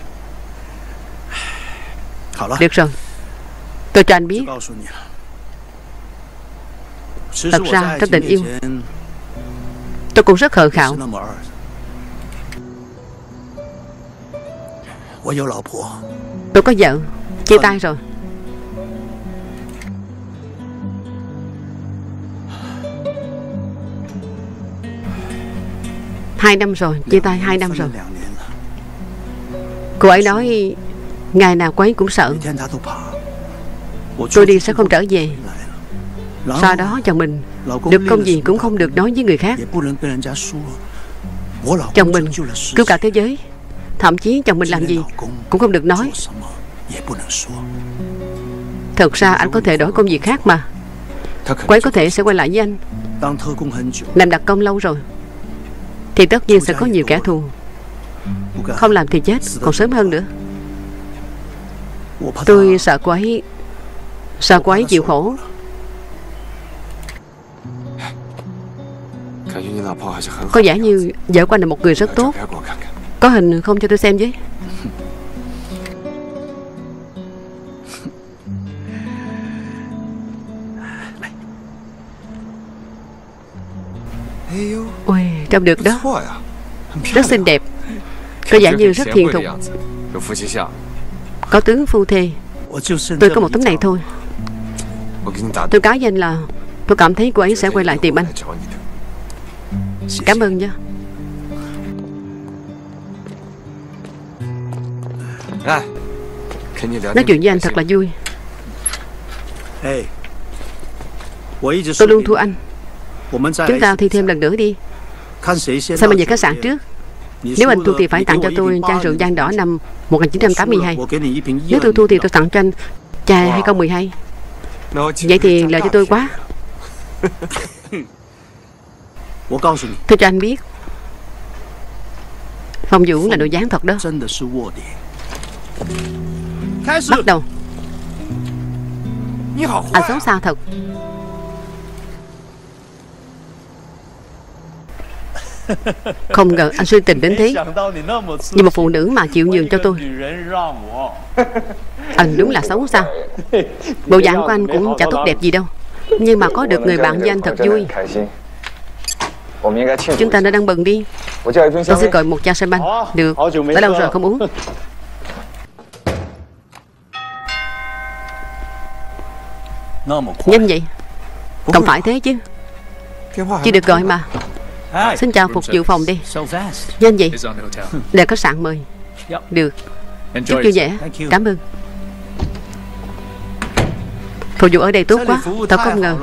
Được rồi, tôi cho anh biết. Thật ra trong tình yêu tôi cũng rất khờ khạo. Tôi có vợ, chia tay rồi. 2 năm rồi, chia tay 2 năm rồi. Cô ấy nói ngày nào cô ấy cũng sợ tôi đi sẽ không trở về. Sau đó chồng mình được công gì cũng không được nói với người khác. Chồng mình cứu cả thế giới. Thậm chí chồng mình làm gì cũng không được nói. Thật ra anh có thể đổi công việc khác mà. Cô ấy có thể sẽ quay lại với anh. Làm đặc công lâu rồi thì tất nhiên sẽ có nhiều kẻ thù. Không làm thì chết còn sớm hơn nữa. Tôi sợ cô ấy. Sợ cô ấy chịu khổ. Có vẻ như vợ của anh là một người rất tốt. Có hình không cho tôi xem với? Ôi, trông được đó. Rất xinh đẹp. Có vẻ như rất hiền thục. Có tướng phu thê. Tôi có một tấm này thôi. Tôi cáo với anh là tôi cảm thấy cô ấy sẽ quay lại tìm anh. Cảm ơn nha. Nói chuyện với anh thật là vui. Tôi luôn thua anh. Chúng ta thi thêm lần nữa đi. Sao mình về khách sạn trước? Nếu anh thua thì phải tặng cho tôi chai rượu Giang Đỏ năm 1982. Nếu tôi thua thì tôi tặng cho anh chai 2012. Vậy thì lợi cho tôi quá. Tôi cho anh biết Phong Vũ là đồ gián thật đó. Bắt đầu. Anh xấu xa thật. Không ngờ anh suy tình đến thế. Như một phụ nữ mà chịu nhường cho tôi. Anh đúng là xấu xa. Bộ dạng của anh cũng chả tốt đẹp gì đâu. Nhưng mà có được người bạn với anh thật vui. Chúng ta nên ăn mừng đi. Tôi sẽ gọi một chai sâm banh. Được, đã lâu rồi không uống. Nhanh vậy? Không phải thế chứ. Chỉ được gọi mà. Xin chào phục vụ phòng đi. Nhanh vậy? Để khách sạn mời. Được. Chúc vui vẻ. Cảm ơn. Phục vụ ở đây tốt quá. Tao không ngờ.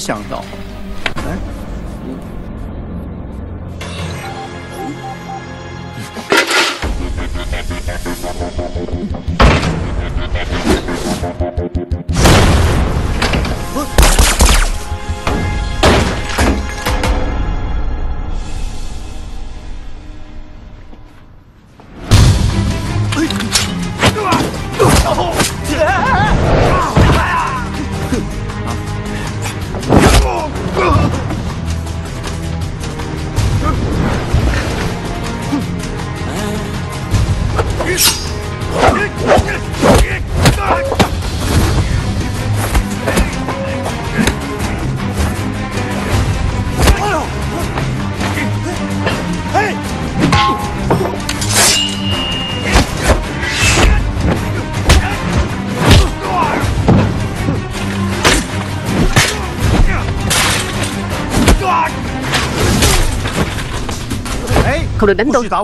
Không được đánh tôi.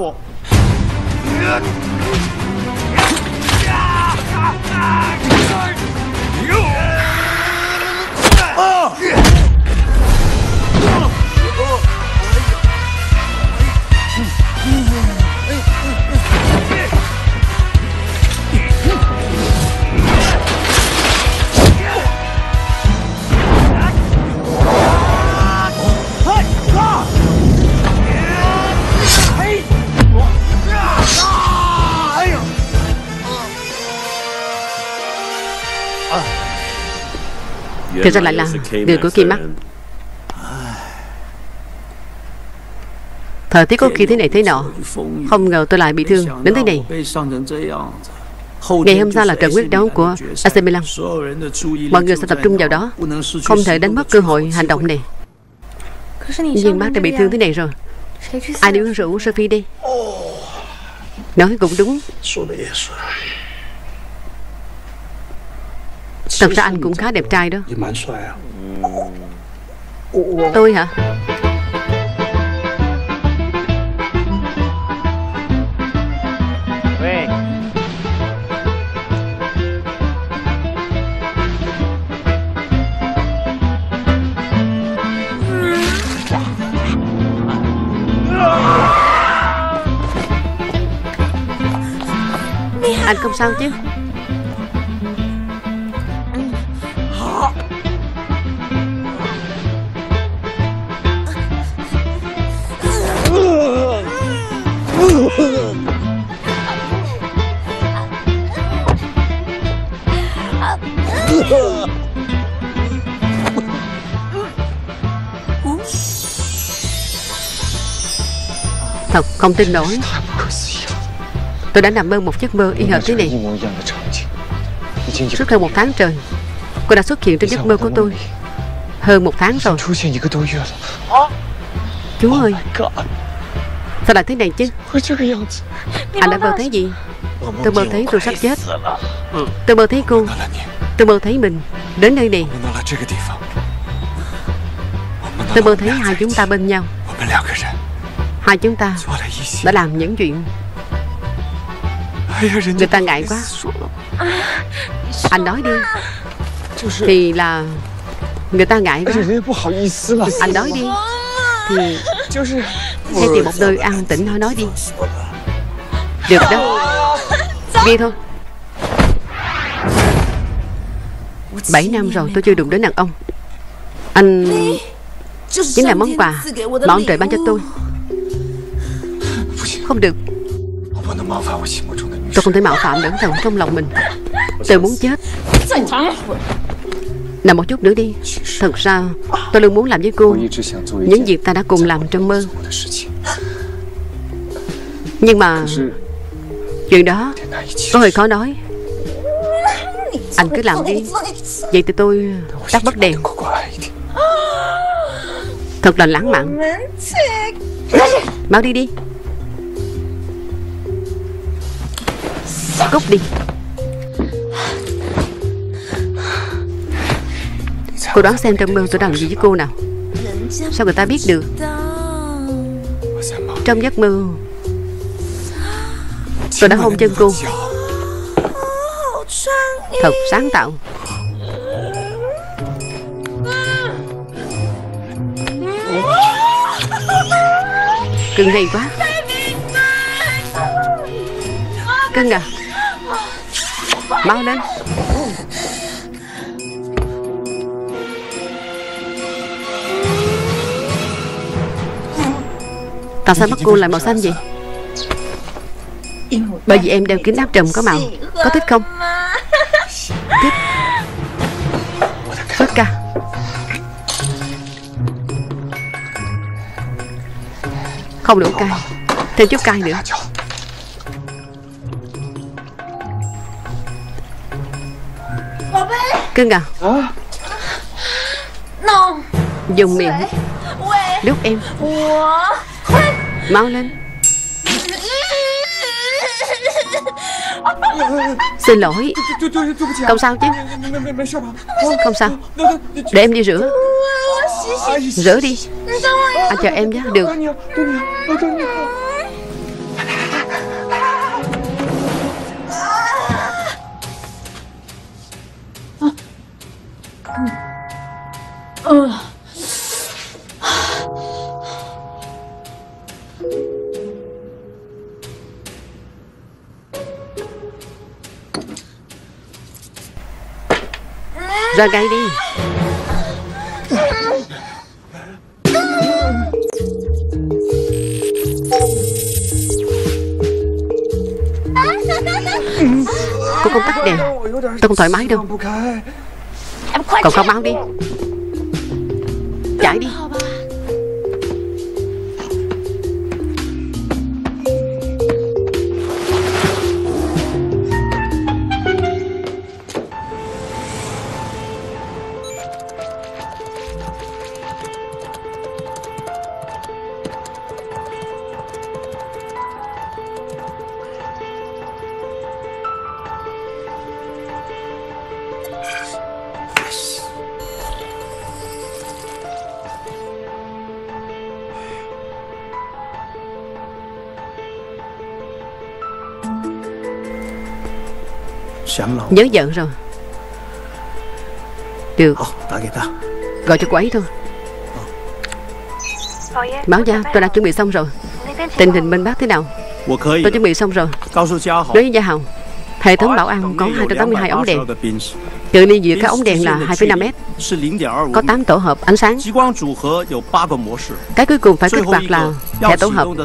Thì ra lại là người của Kim Mắt. Thời tiết có khi thế này thế nọ, không ngờ tôi lại bị thương đến thế này. Ngày hôm sau là trận quyết đấu của AC Milan. Mọi người sẽ tập trung vào đó, không thể đánh mất cơ hội hành động này. Nhưng bác đã bị thương thế này rồi, ai đi uống rượu Sophie đi. Nói cũng đúng. Thật ra anh cũng khá đẹp trai đó. Tôi hả? Anh không sao chứ? Thật không tin nổi. Tôi đã nằm mơ một giấc mơ y hệt thế này. Suốt hơn 1 tháng trời, cô đã xuất hiện trong giấc mơ của tôi. Hơn 1 tháng rồi. Chú ơi, sao lại thế này chứ? Anh đã mơ thấy gì? Tôi mơ thấy tôi sắp chết. Tôi mơ thấy cô. Tôi mơ thấy mình đến nơi này. Tôi mơ thấy hai chúng ta bên nhau. Hai chúng ta đã làm những chuyện người ta ngại quá. Anh nói đi. Thì là người ta ngại quá. Anh nói đi. Thì hãy tìm một nơi an tĩnh nói đi. Được đó. Đi thôi. 7 năm rồi tôi chưa đụng đến đàn ông. Anh chính là món quà mà ông trời ban cho tôi. Không được. Tôi không thể mạo phạm nữ thần trong lòng mình. Tôi muốn chết. Nằm một chút nữa đi. Thật ra tôi luôn muốn làm với cô những việc ta đã cùng làm trong mơ. Nhưng mà chuyện đó có hơi khó nói. Anh cứ làm đi. Vậy thì tôi tắt bớt đèn. Thật là lãng mạn. Mau đi đi. Cút đi. Cô đoán xem trong mơ tôi đang làm gì với cô nào? Sao người ta biết được? Trong giấc mơ tôi đã hôn chân cô. Thật sáng tạo. Cưng hay quá. Cưng à, mau lên. Tại sao mắt cô lại màu xanh vậy? Bởi vì em đeo kính áp trùm có màu. Có thích không? Thích. Sốt ca. Không đủ cay, thêm chút cay nữa. Cưng à, dùng miệng đút em. Mau lên. Xin lỗi. Không sao chứ? Không sao. Để em đi rửa. Rửa đi. Anh chờ em nhé. Được. Ra ngay đi. Cô không tắt đèn. Tôi không thoải mái đâu. Cậu không mau đi. Chạy đi. Nhớ vợ rồi. Được. Gọi cho cô ấy thôi. Báo gia, tôi đã chuẩn bị xong rồi. Tình hình bên bác thế nào? Tôi chuẩn bị xong rồi. Nói với Gia Hào, hệ thống bảo an có 282 ống đèn. Cự ly giữa các ống đèn là 2,5 mét. Có 8 tổ hợp ánh sáng. Cái cuối cùng phải kích hoạt là hệ tổ hợp.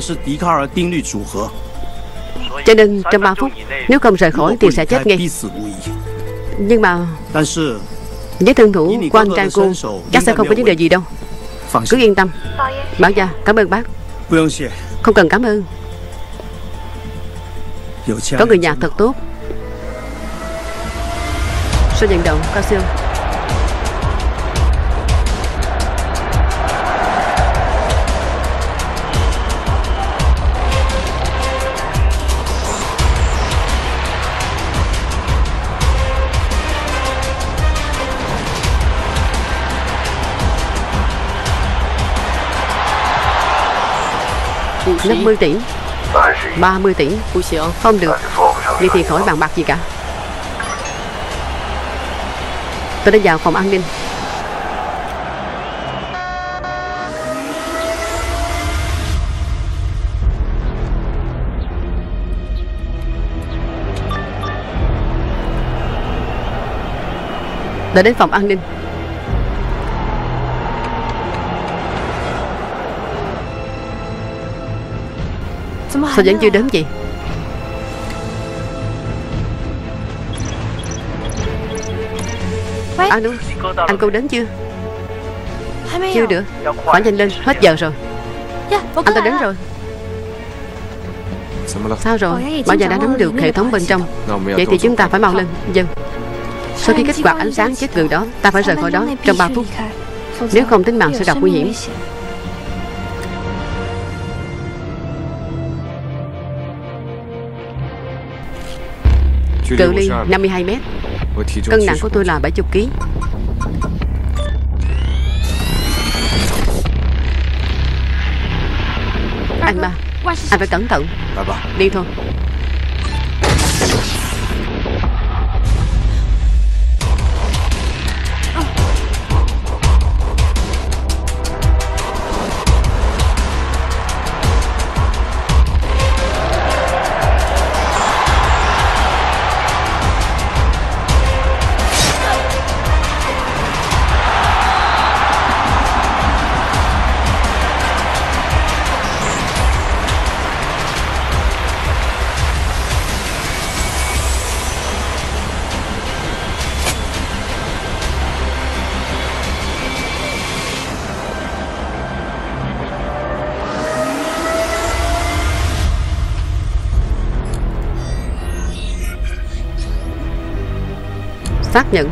Cho nên trong 3 phút nếu không rời khỏi thì sẽ chết ngay. Nhưng mà với thân thủ của anh trai cô chắc sẽ không có vấn đề gì đâu. Cứ yên tâm. Bảo gia, cảm ơn bác. Không cần cảm ơn. Có người nhà thật tốt. Số vận động cao siêu. $50 tỷ, 30 tỷ. Không được. Vậy thì khỏi bàn bạc gì cả. Tôi đã vào phòng an ninh. Đã đến phòng an ninh. Sao vẫn chưa đến vậy? Alo, anh cô đến chưa? Chưa được. Phải nhanh lên, hết giờ rồi. Anh ta đến rồi. Sao rồi? Bảo gia đã nắm được hệ thống bên trong. Vậy thì chúng ta phải mau lên. Dân. Sau khi kích hoạt ánh sáng chết người đó, ta phải rời khỏi đó trong 3 phút. Nếu không tính mạng sẽ gặp nguy hiểm. Cự ly 52 mét. Cân nặng của tôi là 70 kg. Anh ba, anh phải cẩn thận. Đi thôi. Xác nhận.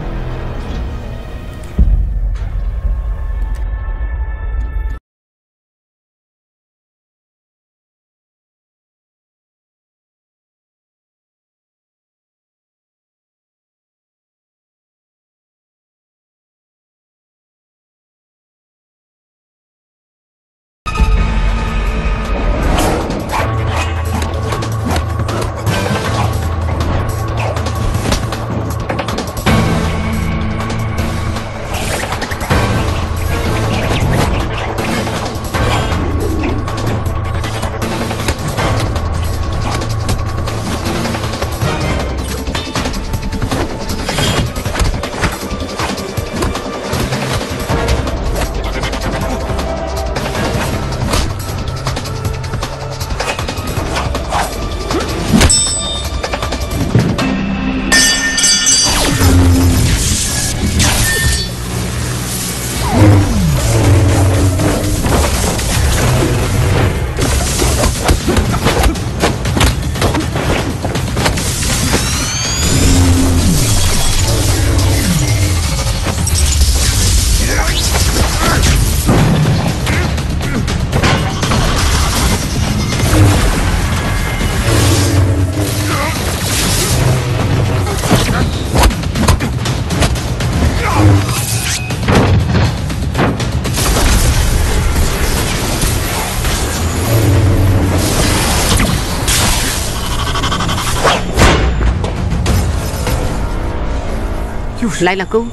Lại là cô.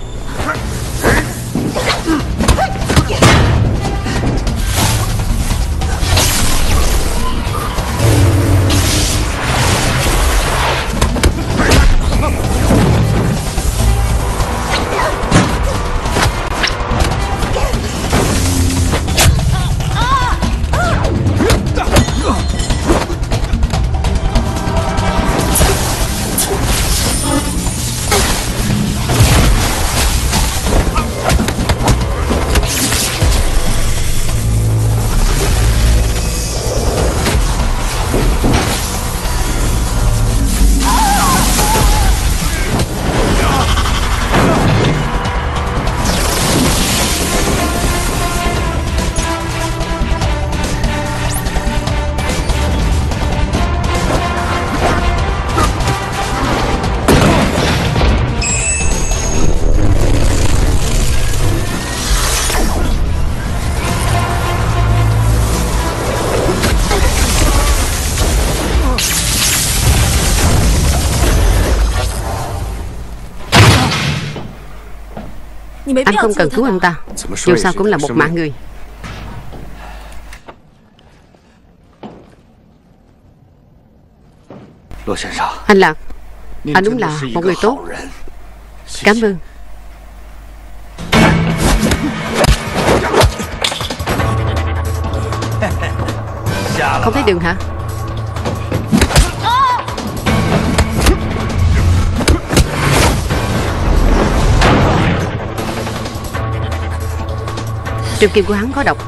Anh không cần cứu anh ta. Dù sao cũng là một mạng người. Anh Lạc, anh đúng là một người tốt. Cảm ơn. Không thấy đường hả? Trường kim của hắn có độc.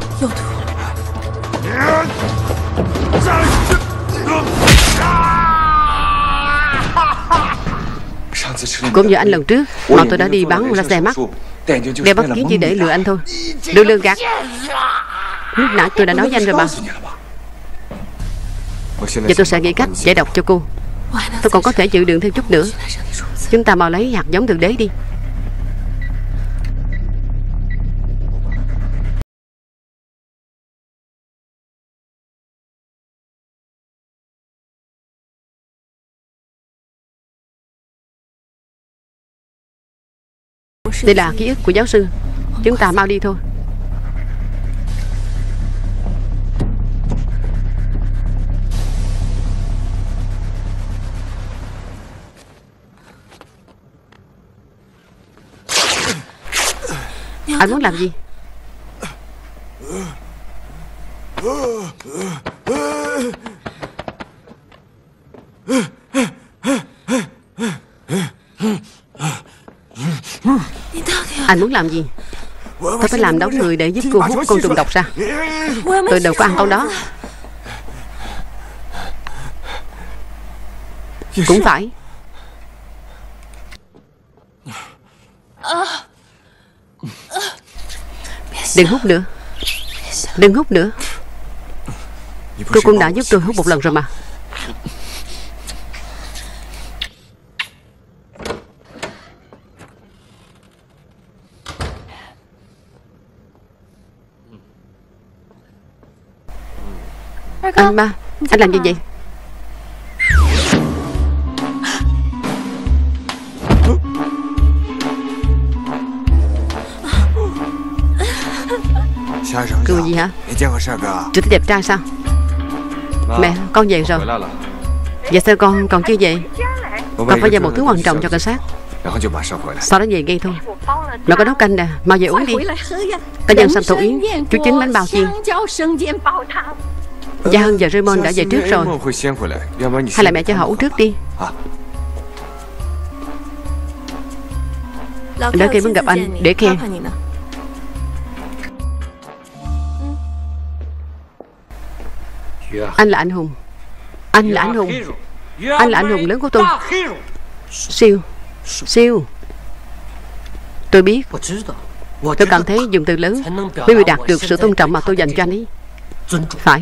Cũng như anh lần trước mà tôi đã đi bắn laser mắt. Đeo bắt kiến chỉ để lừa anh thôi. Đừng lừa gạt. Lúc nãy tôi đã nói với anh rồi mà. Giờ tôi sẽ nghĩ cách giải độc cho cô. Tôi còn có thể chịu đựng thêm chút nữa. Chúng ta mau lấy hạt giống thượng đế đi. Đây là ký ức của giáo sư. Chúng ta mau đi thôi. Anh muốn làm gì? Anh muốn làm gì? Tôi phải làm đóng người để giúp cô hút con trùng độc ra. Tôi đâu có ăn con đó. Cũng phải. Đừng hút nữa. Đừng hút nữa. Cô cũng đã giúp tôi hút một lần rồi mà. Anh ba, anh làm gì vậy? Cười gì hả? Chưa thấy đẹp trai sao? Mẹ, con về rồi. Vậy sao con còn chưa về? Con phải giao một thứ quan trọng cho cảnh sát, sau đó về ngay thôi. Mẹ có nấu canh nè, mau về uống đi. Cá nhân xăm thổ yến, chú chính bánh bao chiên. Gia Hân và Raymond đã về trước rồi. Hay là mẹ cho họ uống trước đi. Đợi khi muốn gặp anh để khen. Anh là anh hùng. Anh là anh hùng. Anh là anh hùng lớn của tôi. Siêu. Siêu. Tôi biết. Tôi cảm thấy dùng từ lớn mới đạt được sự tôn trọng mà tôi dành cho anh ấy. Phải.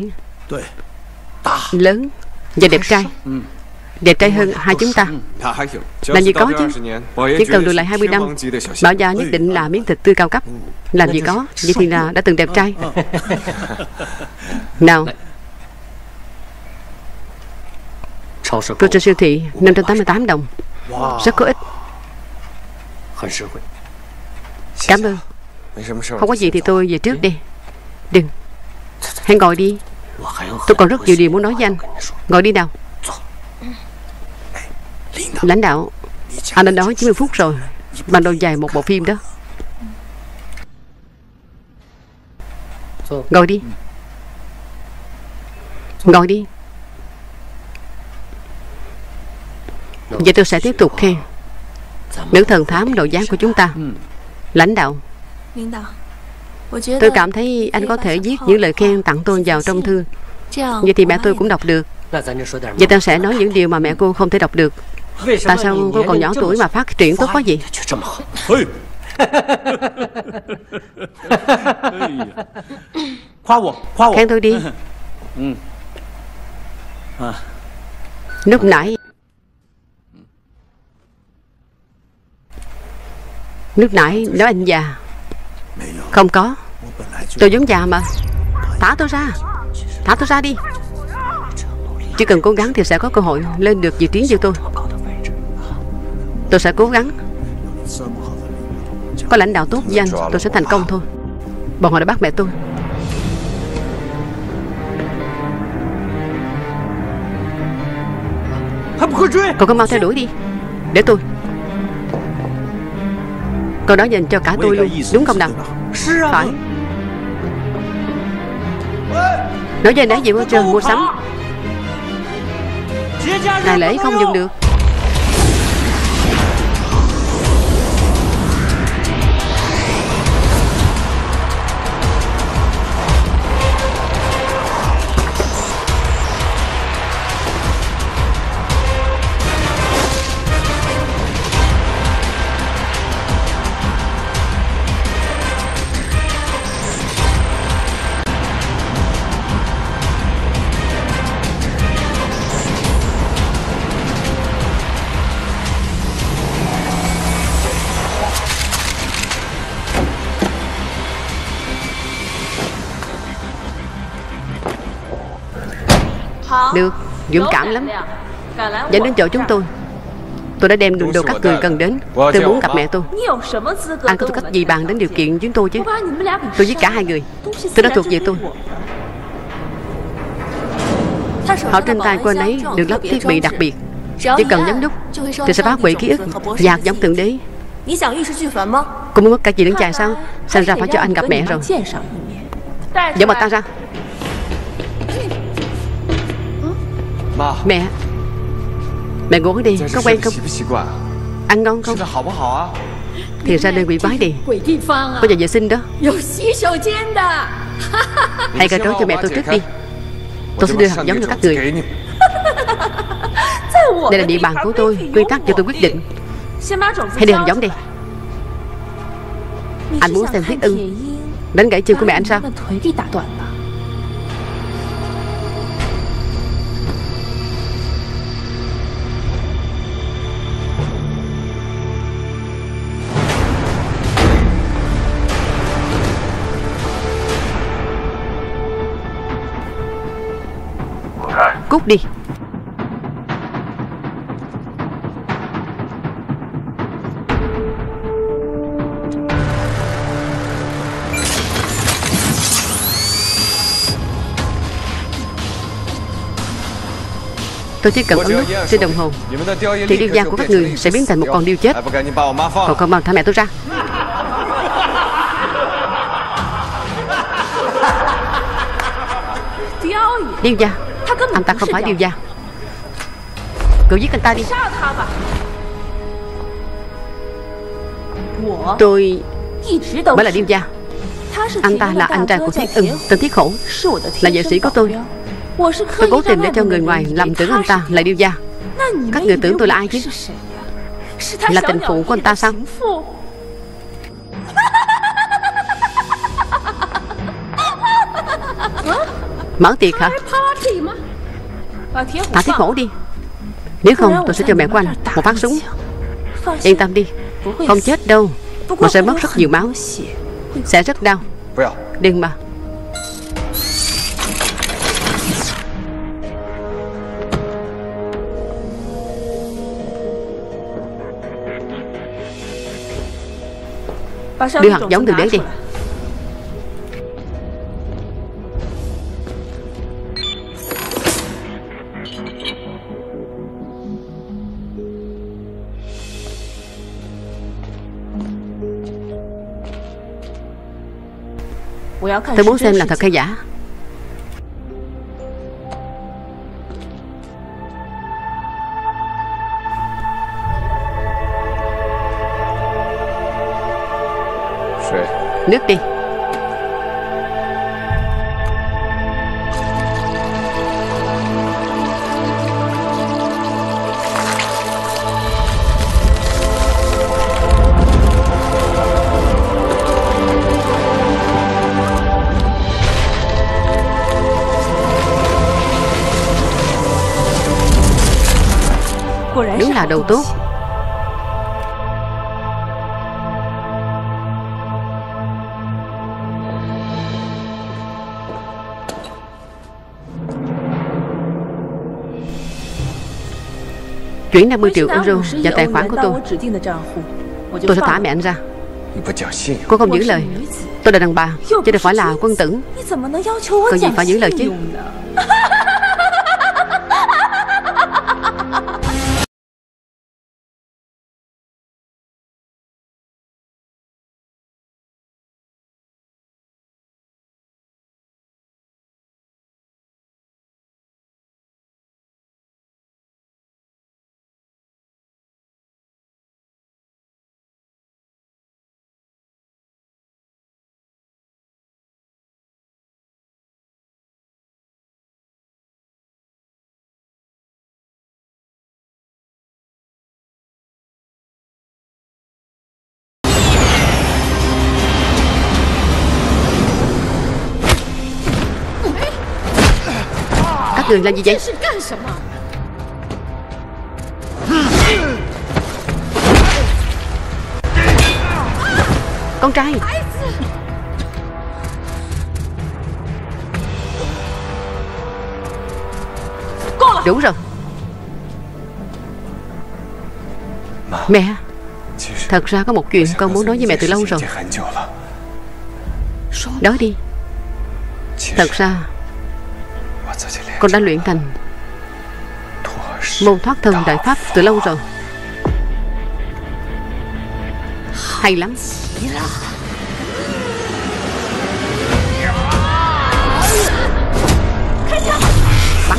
Lớn và đẹp trai. Đẹp trai hơn hai chúng ta. Làm gì có chứ. Chỉ cần được lại 20 năm, Bảo Gia nhất định là miếng thịt tươi cao cấp. Làm gì có. Vậy thì là đã từng đẹp trai. Nào. Tôi trên siêu thị 588 đồng. Rất có ích. Cảm ơn. Không có gì thì tôi về trước đi. Đừng. Hãy ngồi đi. Tôi còn rất nhiều điều muốn nói với anh. Ngồi đi nào. Lãnh đạo, anh đã nói 90 phút rồi. Bằng đầu dài một bộ phim đó. Ngồi đi. Ngồi đi. Vậy tôi sẽ tiếp tục khen nữ thần thám độ dáng của chúng ta. Lãnh đạo, tôi cảm thấy anh có thể viết những lời khen tặng tôi vào trong thư. Vậy thì mẹ tôi cũng đọc được. Vậy ta sẽ nói những điều mà mẹ cô không thể đọc được. Tại sao cô còn nhỏ tuổi mà phát triển tốt quá vậy? Khen tôi đi. Lúc nãy nói anh già. Không có. Tôi vốn già mà. Thả tôi ra. Thả tôi ra đi. Chỉ cần cố gắng thì sẽ có cơ hội lên được vị trí như tôi. Tôi sẽ cố gắng. Có lãnh đạo tốt với anh, tôi sẽ thành công thôi. Bọn họ đã bắt mẹ tôi. Cậu có mau theo đuổi đi. Để tôi. Câu đó dành cho cả tôi luôn, đúng không nào? Phải. Nói về nãy gì môi trường mua sắm. Ngày lễ không dùng được. Được, dũng cảm lắm. Dẫn đến chỗ chúng tôi. Tôi đã đem đồ các người cần đến. Tôi muốn gặp mẹ tôi. Anh có tư cách gì bàn đến điều kiện chúng tôi chứ? Tôi giết cả hai người. Tôi đã thuộc về tôi. Họ trên tay của anh ấy được lắp thiết bị đặc biệt. Chỉ cần nhấn nút thì sẽ phá hủy ký ức và hạt giống thượng đế. Cô muốn mất cả gì đứng chài sao? Xem ra phải cho anh gặp mẹ rồi. Dẫn bà ta ra. Mẹ. Mẹ ngủ đi, có quen không? Ăn ngon không? Thì ra nơi quỷ quái đi. Có nhà vệ sinh đó. Hãy cởi trói cho mẹ tôi trước đi. Tôi sẽ đưa hạt giống cho các người. Đây là địa bàn của tôi. Quy tắc cho tôi quyết định. Hãy đưa hạt giống đi. Anh muốn xem Thiết Ưng Đánh gãy chân của mẹ anh sao? Cút đi. Tôi chỉ cần ấn nút trên đồng hồ thì điêu gia của các người sẽ biến thành một con điêu chết. Còn con mau thả mẹ tôi ra. Điêu gia, anh ta không phải điêu gia. Cậu giết anh ta đi. Tôi mới là điêu gia. Anh ta là anh trai của Thiết Ưng, tên Thiết Hổ, là vệ sĩ của tôi. Tôi cố tình để cho người ngoài lầm tưởng anh ta là điêu gia. Các người tưởng tôi là ai chứ? Là tình phụ của anh ta sao? Mở tiệc hả? Thả Thiết Hổ đi. Nếu không tôi sẽ cho mẹ của anh một phát súng. Yên tâm đi, không chết đâu, mà sẽ mất rất nhiều máu, sẽ rất đau. Đừng mà. Đưa hạt giống từ đế đi. Tôi muốn xem là thật hay giả. Nước đi. Đúng là đầu tốt. Chuyển 50 triệu euro vào tài khoản của tôi. Tôi sẽ thả mẹ anh ra. Cô không giữ lời. Tôi là đàn bà, chứ đâu phải là quân tử. Còn gì phải giữ lời chứ. Các người làm gì vậy? Con trai. Đủ rồi. Mẹ, thật ra có một chuyện con muốn nói với mẹ từ lâu rồi. Nói đi. Thật ra con đã luyện thành môn thoát thân đại pháp từ lâu rồi. Hay lắm. Bắn.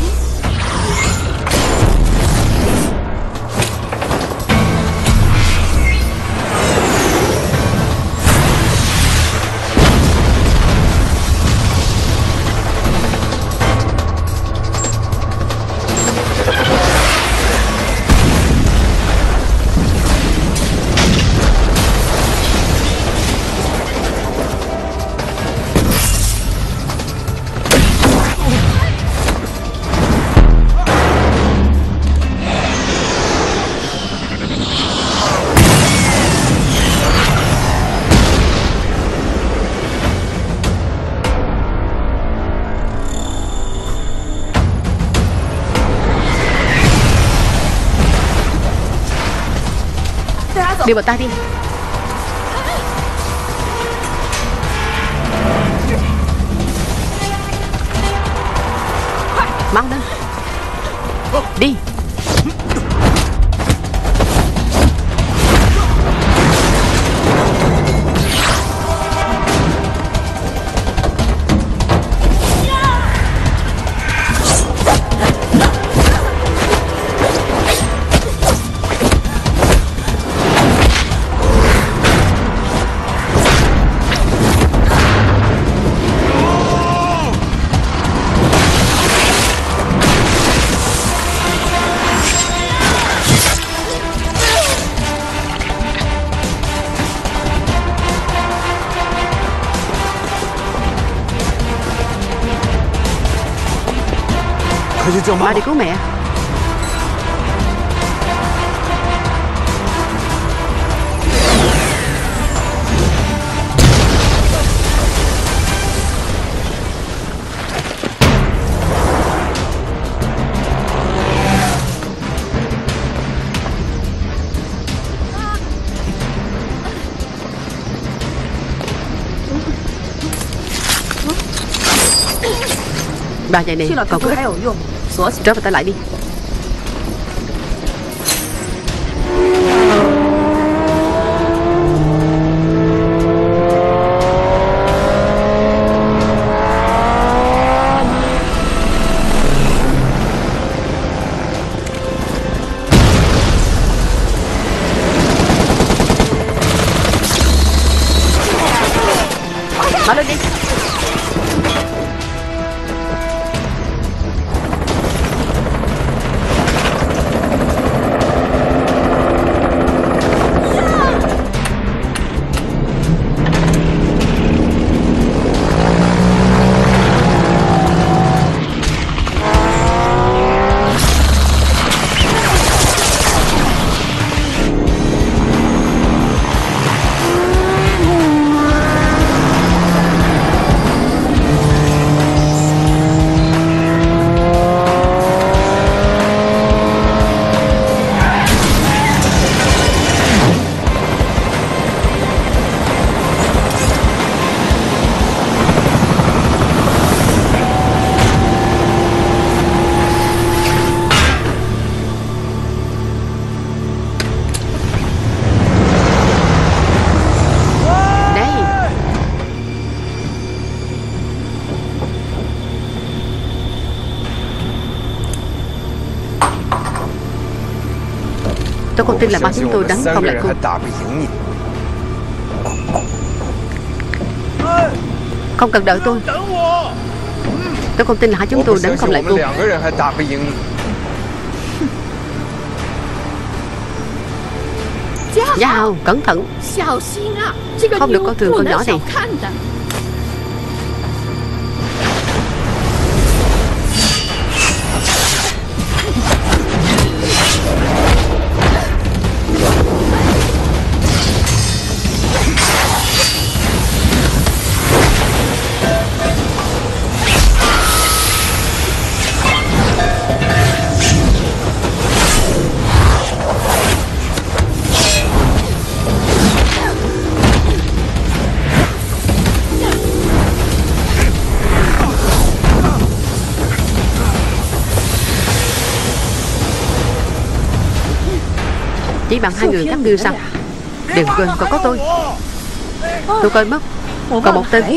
Đưa vào tay đi. Mau lên. Đi. Mau đi cứu mẹ. Bà vậy này còn có ích. Trói vào tay lại đi. Mở lên đi. Tôi không tin là ba chúng tôi đánh không lại cô. Không cần đợi tôi. Tôi không tin là hai chúng tôi đánh không lại cô. Gia Hào, cẩn thận. Không được coi thường con nhỏ này. Chỉ bằng hai người các ngươi sao? Đừng quên còn có tôi. Tôi coi mất. Còn một tên.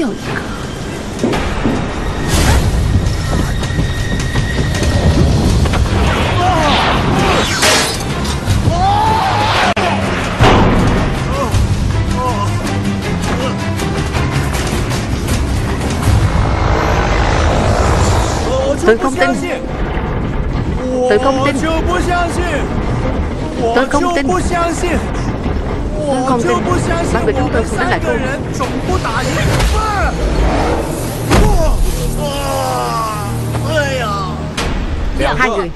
Tôi không tin. Tôi không tin. Tôi không tin. Tôi không tin. Ba người chúng tôi không đánh lại cô. Hai người.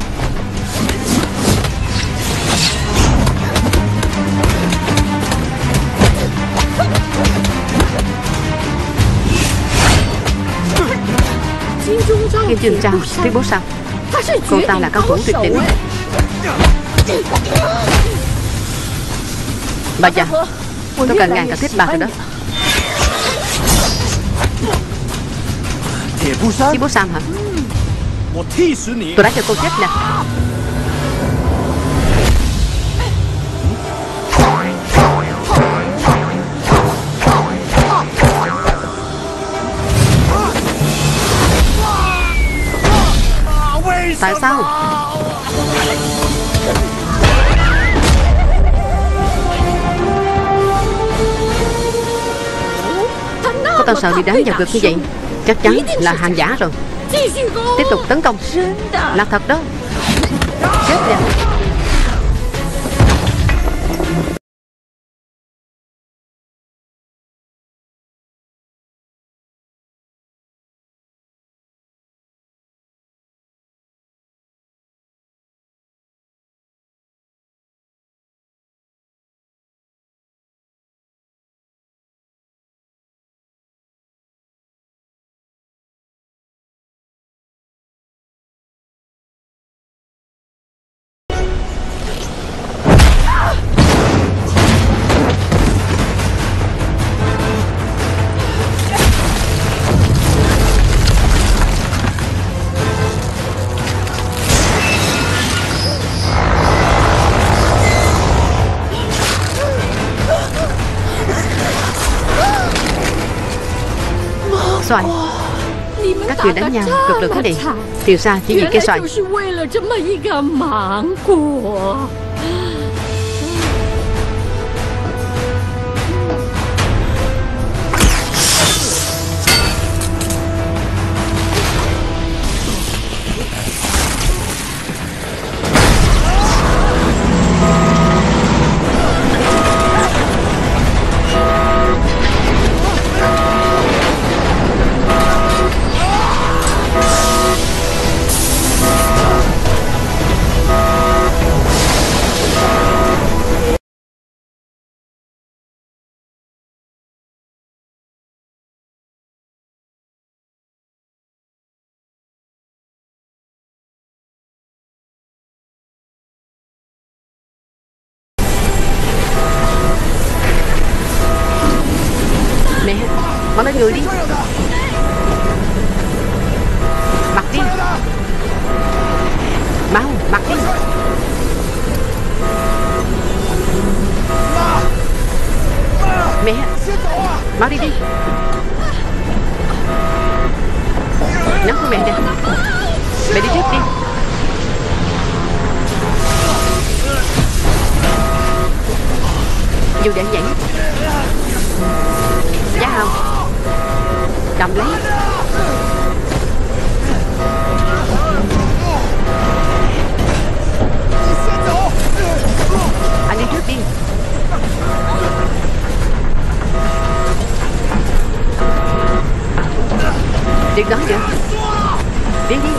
Kim Trinh Trang tuyên bố sao? Cô ta là cao thủ tuyệt đỉnh. Bà già, tôi càng ngày càng thích bà rồi đó. Chiếc búa Sam hả? Tôi đánh cho cô chết nè. Tại sao? Có tao sợ bị đánh vào ngực như vậy. Chắc chắn là hàng giả rồi. Tiếp tục tấn công. Là thật đó. Chết nè. Xoài, các người đánh nhau cực lực thế này thì ra chỉ vì cây xoài. Mẹ, mau lên người đi. Mặc đi. Mau, mặc đi. Mẹ, mau đi đi. Nắm của mẹ nè. Mẹ đi trước đi. Dù để nhảy. Giá không? Cầm lấy. Anh đi trước đi. Đừng nói nữa. Đi đi.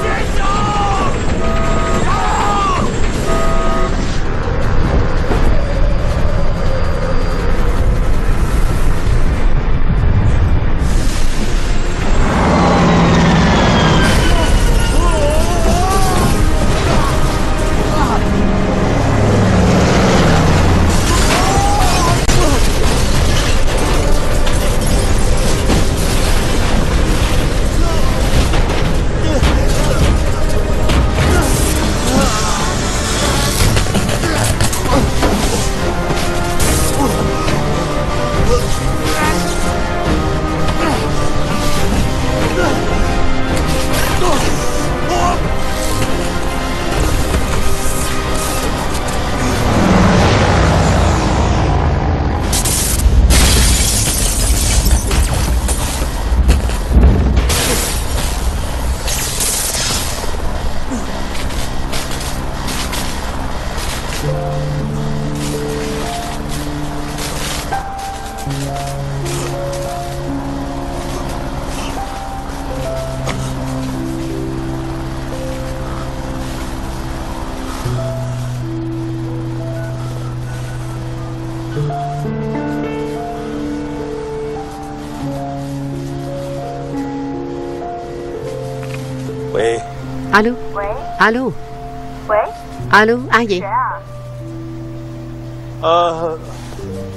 Alo. Alo. Alo, ai vậy?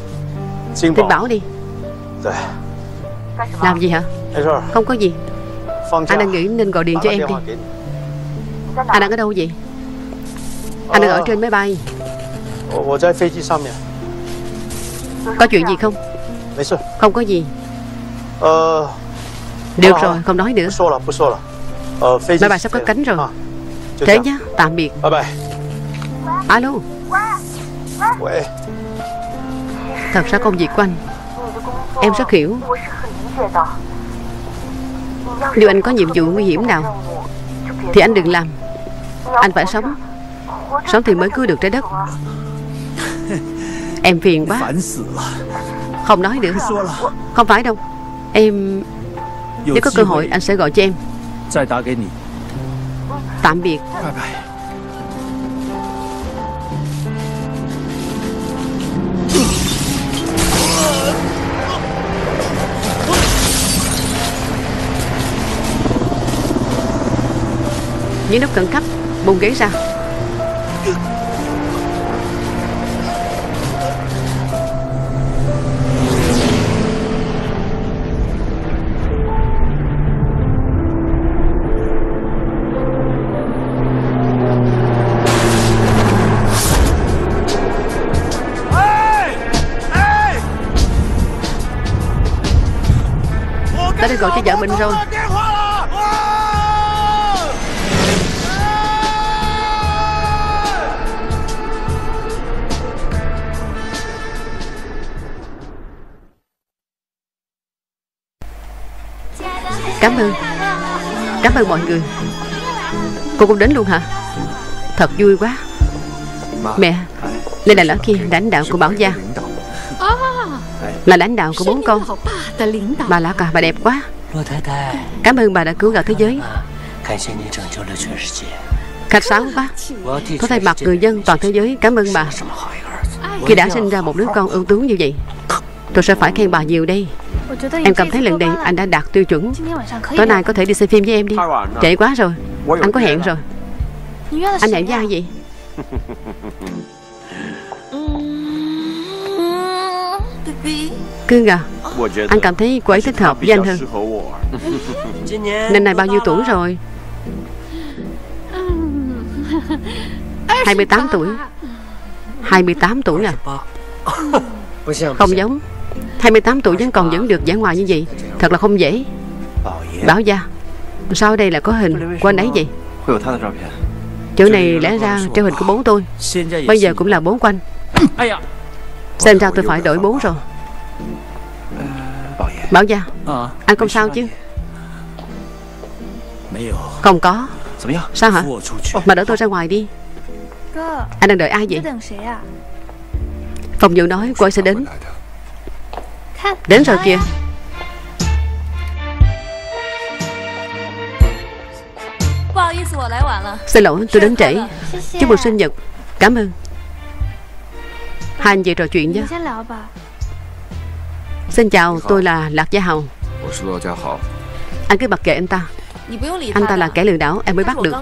Tinh Bảo đi. Làm gì hả? Không có gì. Anh đang nghĩ nên gọi điện cho em đi. Anh đang ở đâu vậy? Anh đang ở trên máy bay. Có chuyện gì không? Không có gì. Được rồi, không nói nữa. Máy bay sắp cất cánh rồi. Thế nhá, tạm biệt. Alo. Thật ra công việc của anh em rất hiểu. Nếu anh có nhiệm vụ nguy hiểm nào thì anh đừng làm. Anh phải sống. Sống thì mới cứu được trái đất. Em phiền quá. Không nói nữa. Không phải đâu. Em nếu có cơ hội anh sẽ gọi cho em. Tạm biệt. Những nút khẩn cấp, bung ghế ra. Đã gọi cho vợ mình rồi. Cảm ơn mọi người. Cô cũng đến luôn hả? Thật vui quá. Mẹ, đây là lão kia, lãnh đạo của Bảo gia. Là lãnh đạo của 4 con. Bà lão cả, bà đẹp quá. Cảm ơn bà đã cứu cả thế giới. Khách sáo quá. Có thay mặt người dân toàn thế giới cảm ơn bà. Khi đã sinh ra một đứa con ưu tú như vậy, tôi sẽ phải khen bà nhiều đây. Em cảm thấy lần này anh đã đạt tiêu chuẩn. Tối nay có thể đi xem phim với em đi. Trễ quá rồi. Anh có hẹn rồi. Anh hẹn với ai vậy? Cưng à, anh cảm thấy cô ấy thích hợp với anh hơn. Năm nay bao nhiêu tuổi rồi? 28 tuổi. 28 tuổi à? Không giống. 28 tuổi vẫn còn dẫn được vẻ ngoài như vậy, thật là không dễ. Bảo gia, sao ở đây là có hình của anh ấy vậy? Chỗ này lẽ ra treo hình của bố tôi. Bây giờ cũng là bố của anh. Xem ra tôi phải đổi bố rồi. Bảo gia, anh không sao chứ? Không có. Sao hả? Mà đỡ tôi ra ngoài đi. Anh đang đợi ai vậy? Phòng vụ nói cô ấy sẽ đến. Đến rồi kìa. Xin lỗi, tôi đến trễ. Chúc mừng sinh nhật. Cảm ơn. Hai anh về trò chuyện nhé. Xin chào, tôi là Lạc Gia Hầu. Anh cứ mặc kệ anh ta. Anh ta là kẻ lừa đảo, em mới bắt được.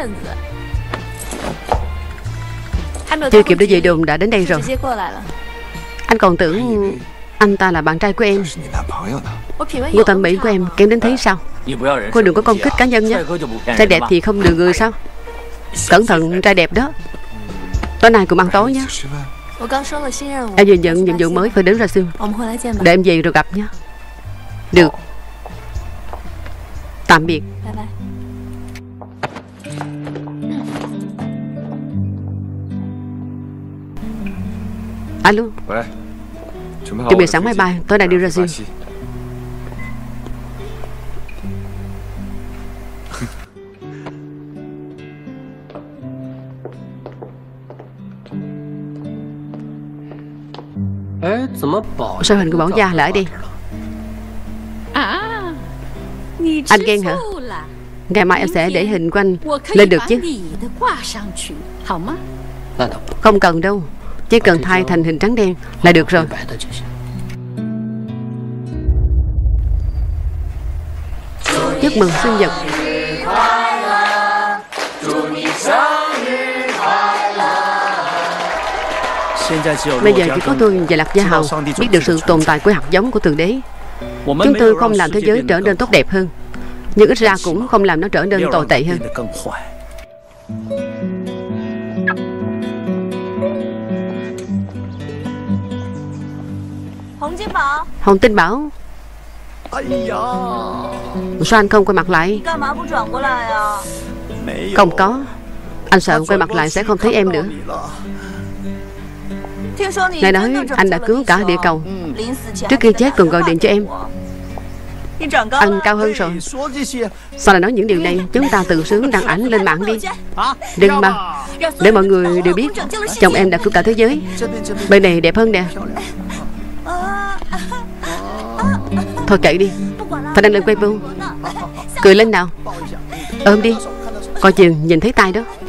Chưa kịp để về đồn đã đến đây rồi. Anh còn tưởng anh ta là bạn trai của em. Gu thẩm mỹ của em kém đến thế sao? Cô đừng có công kích cá nhân nhé. Trai đẹp thì không lừa người sao? Cẩn thận trai đẹp đó. Tối nay cùng ăn tối nhé. Em vừa nhận nhiệm vụ mới phải đến ra xương. Để em về rồi gặp nhé. Được. Tạm biệt. Alo. Chuẩn bị sẵn máy bay, tôi đang đi ra riêng. Sao hình của Bảo gia lại ở đây? Anh ghen hả? Ngày mai em sẽ để hình của anh lên được chứ? Không cần đâu. Chỉ cần thay thành hình trắng đen là được rồi. Chúc mừng sinh nhật. Bây giờ chỉ có tôi và Lạc Gia Hầu biết được sự tồn tại của hạt giống của Thượng Đế. Chúng tôi không làm thế giới trở nên tốt đẹp hơn, nhưng ít ra cũng không làm nó trở nên tồi tệ hơn. Hồng Tinh Bảo, sao anh không quay mặt lại? Không có, anh sợ quay mặt lại sẽ không thấy em nữa. Nghe nói anh đã cứu cả địa cầu, trước khi chết còn gọi điện cho em. Anh cao hơn rồi. Sao lại nói những điều này? Chúng ta tự sướng đăng ảnh lên mạng đi. Đừng mà, để mọi người đều biết chồng em đã cứu cả thế giới. Bên này đẹp hơn nè. Thôi kệ đi, phải đăng lên Weibo. Cười lên nào. Ôm đi, coi chừng nhìn thấy tai đó.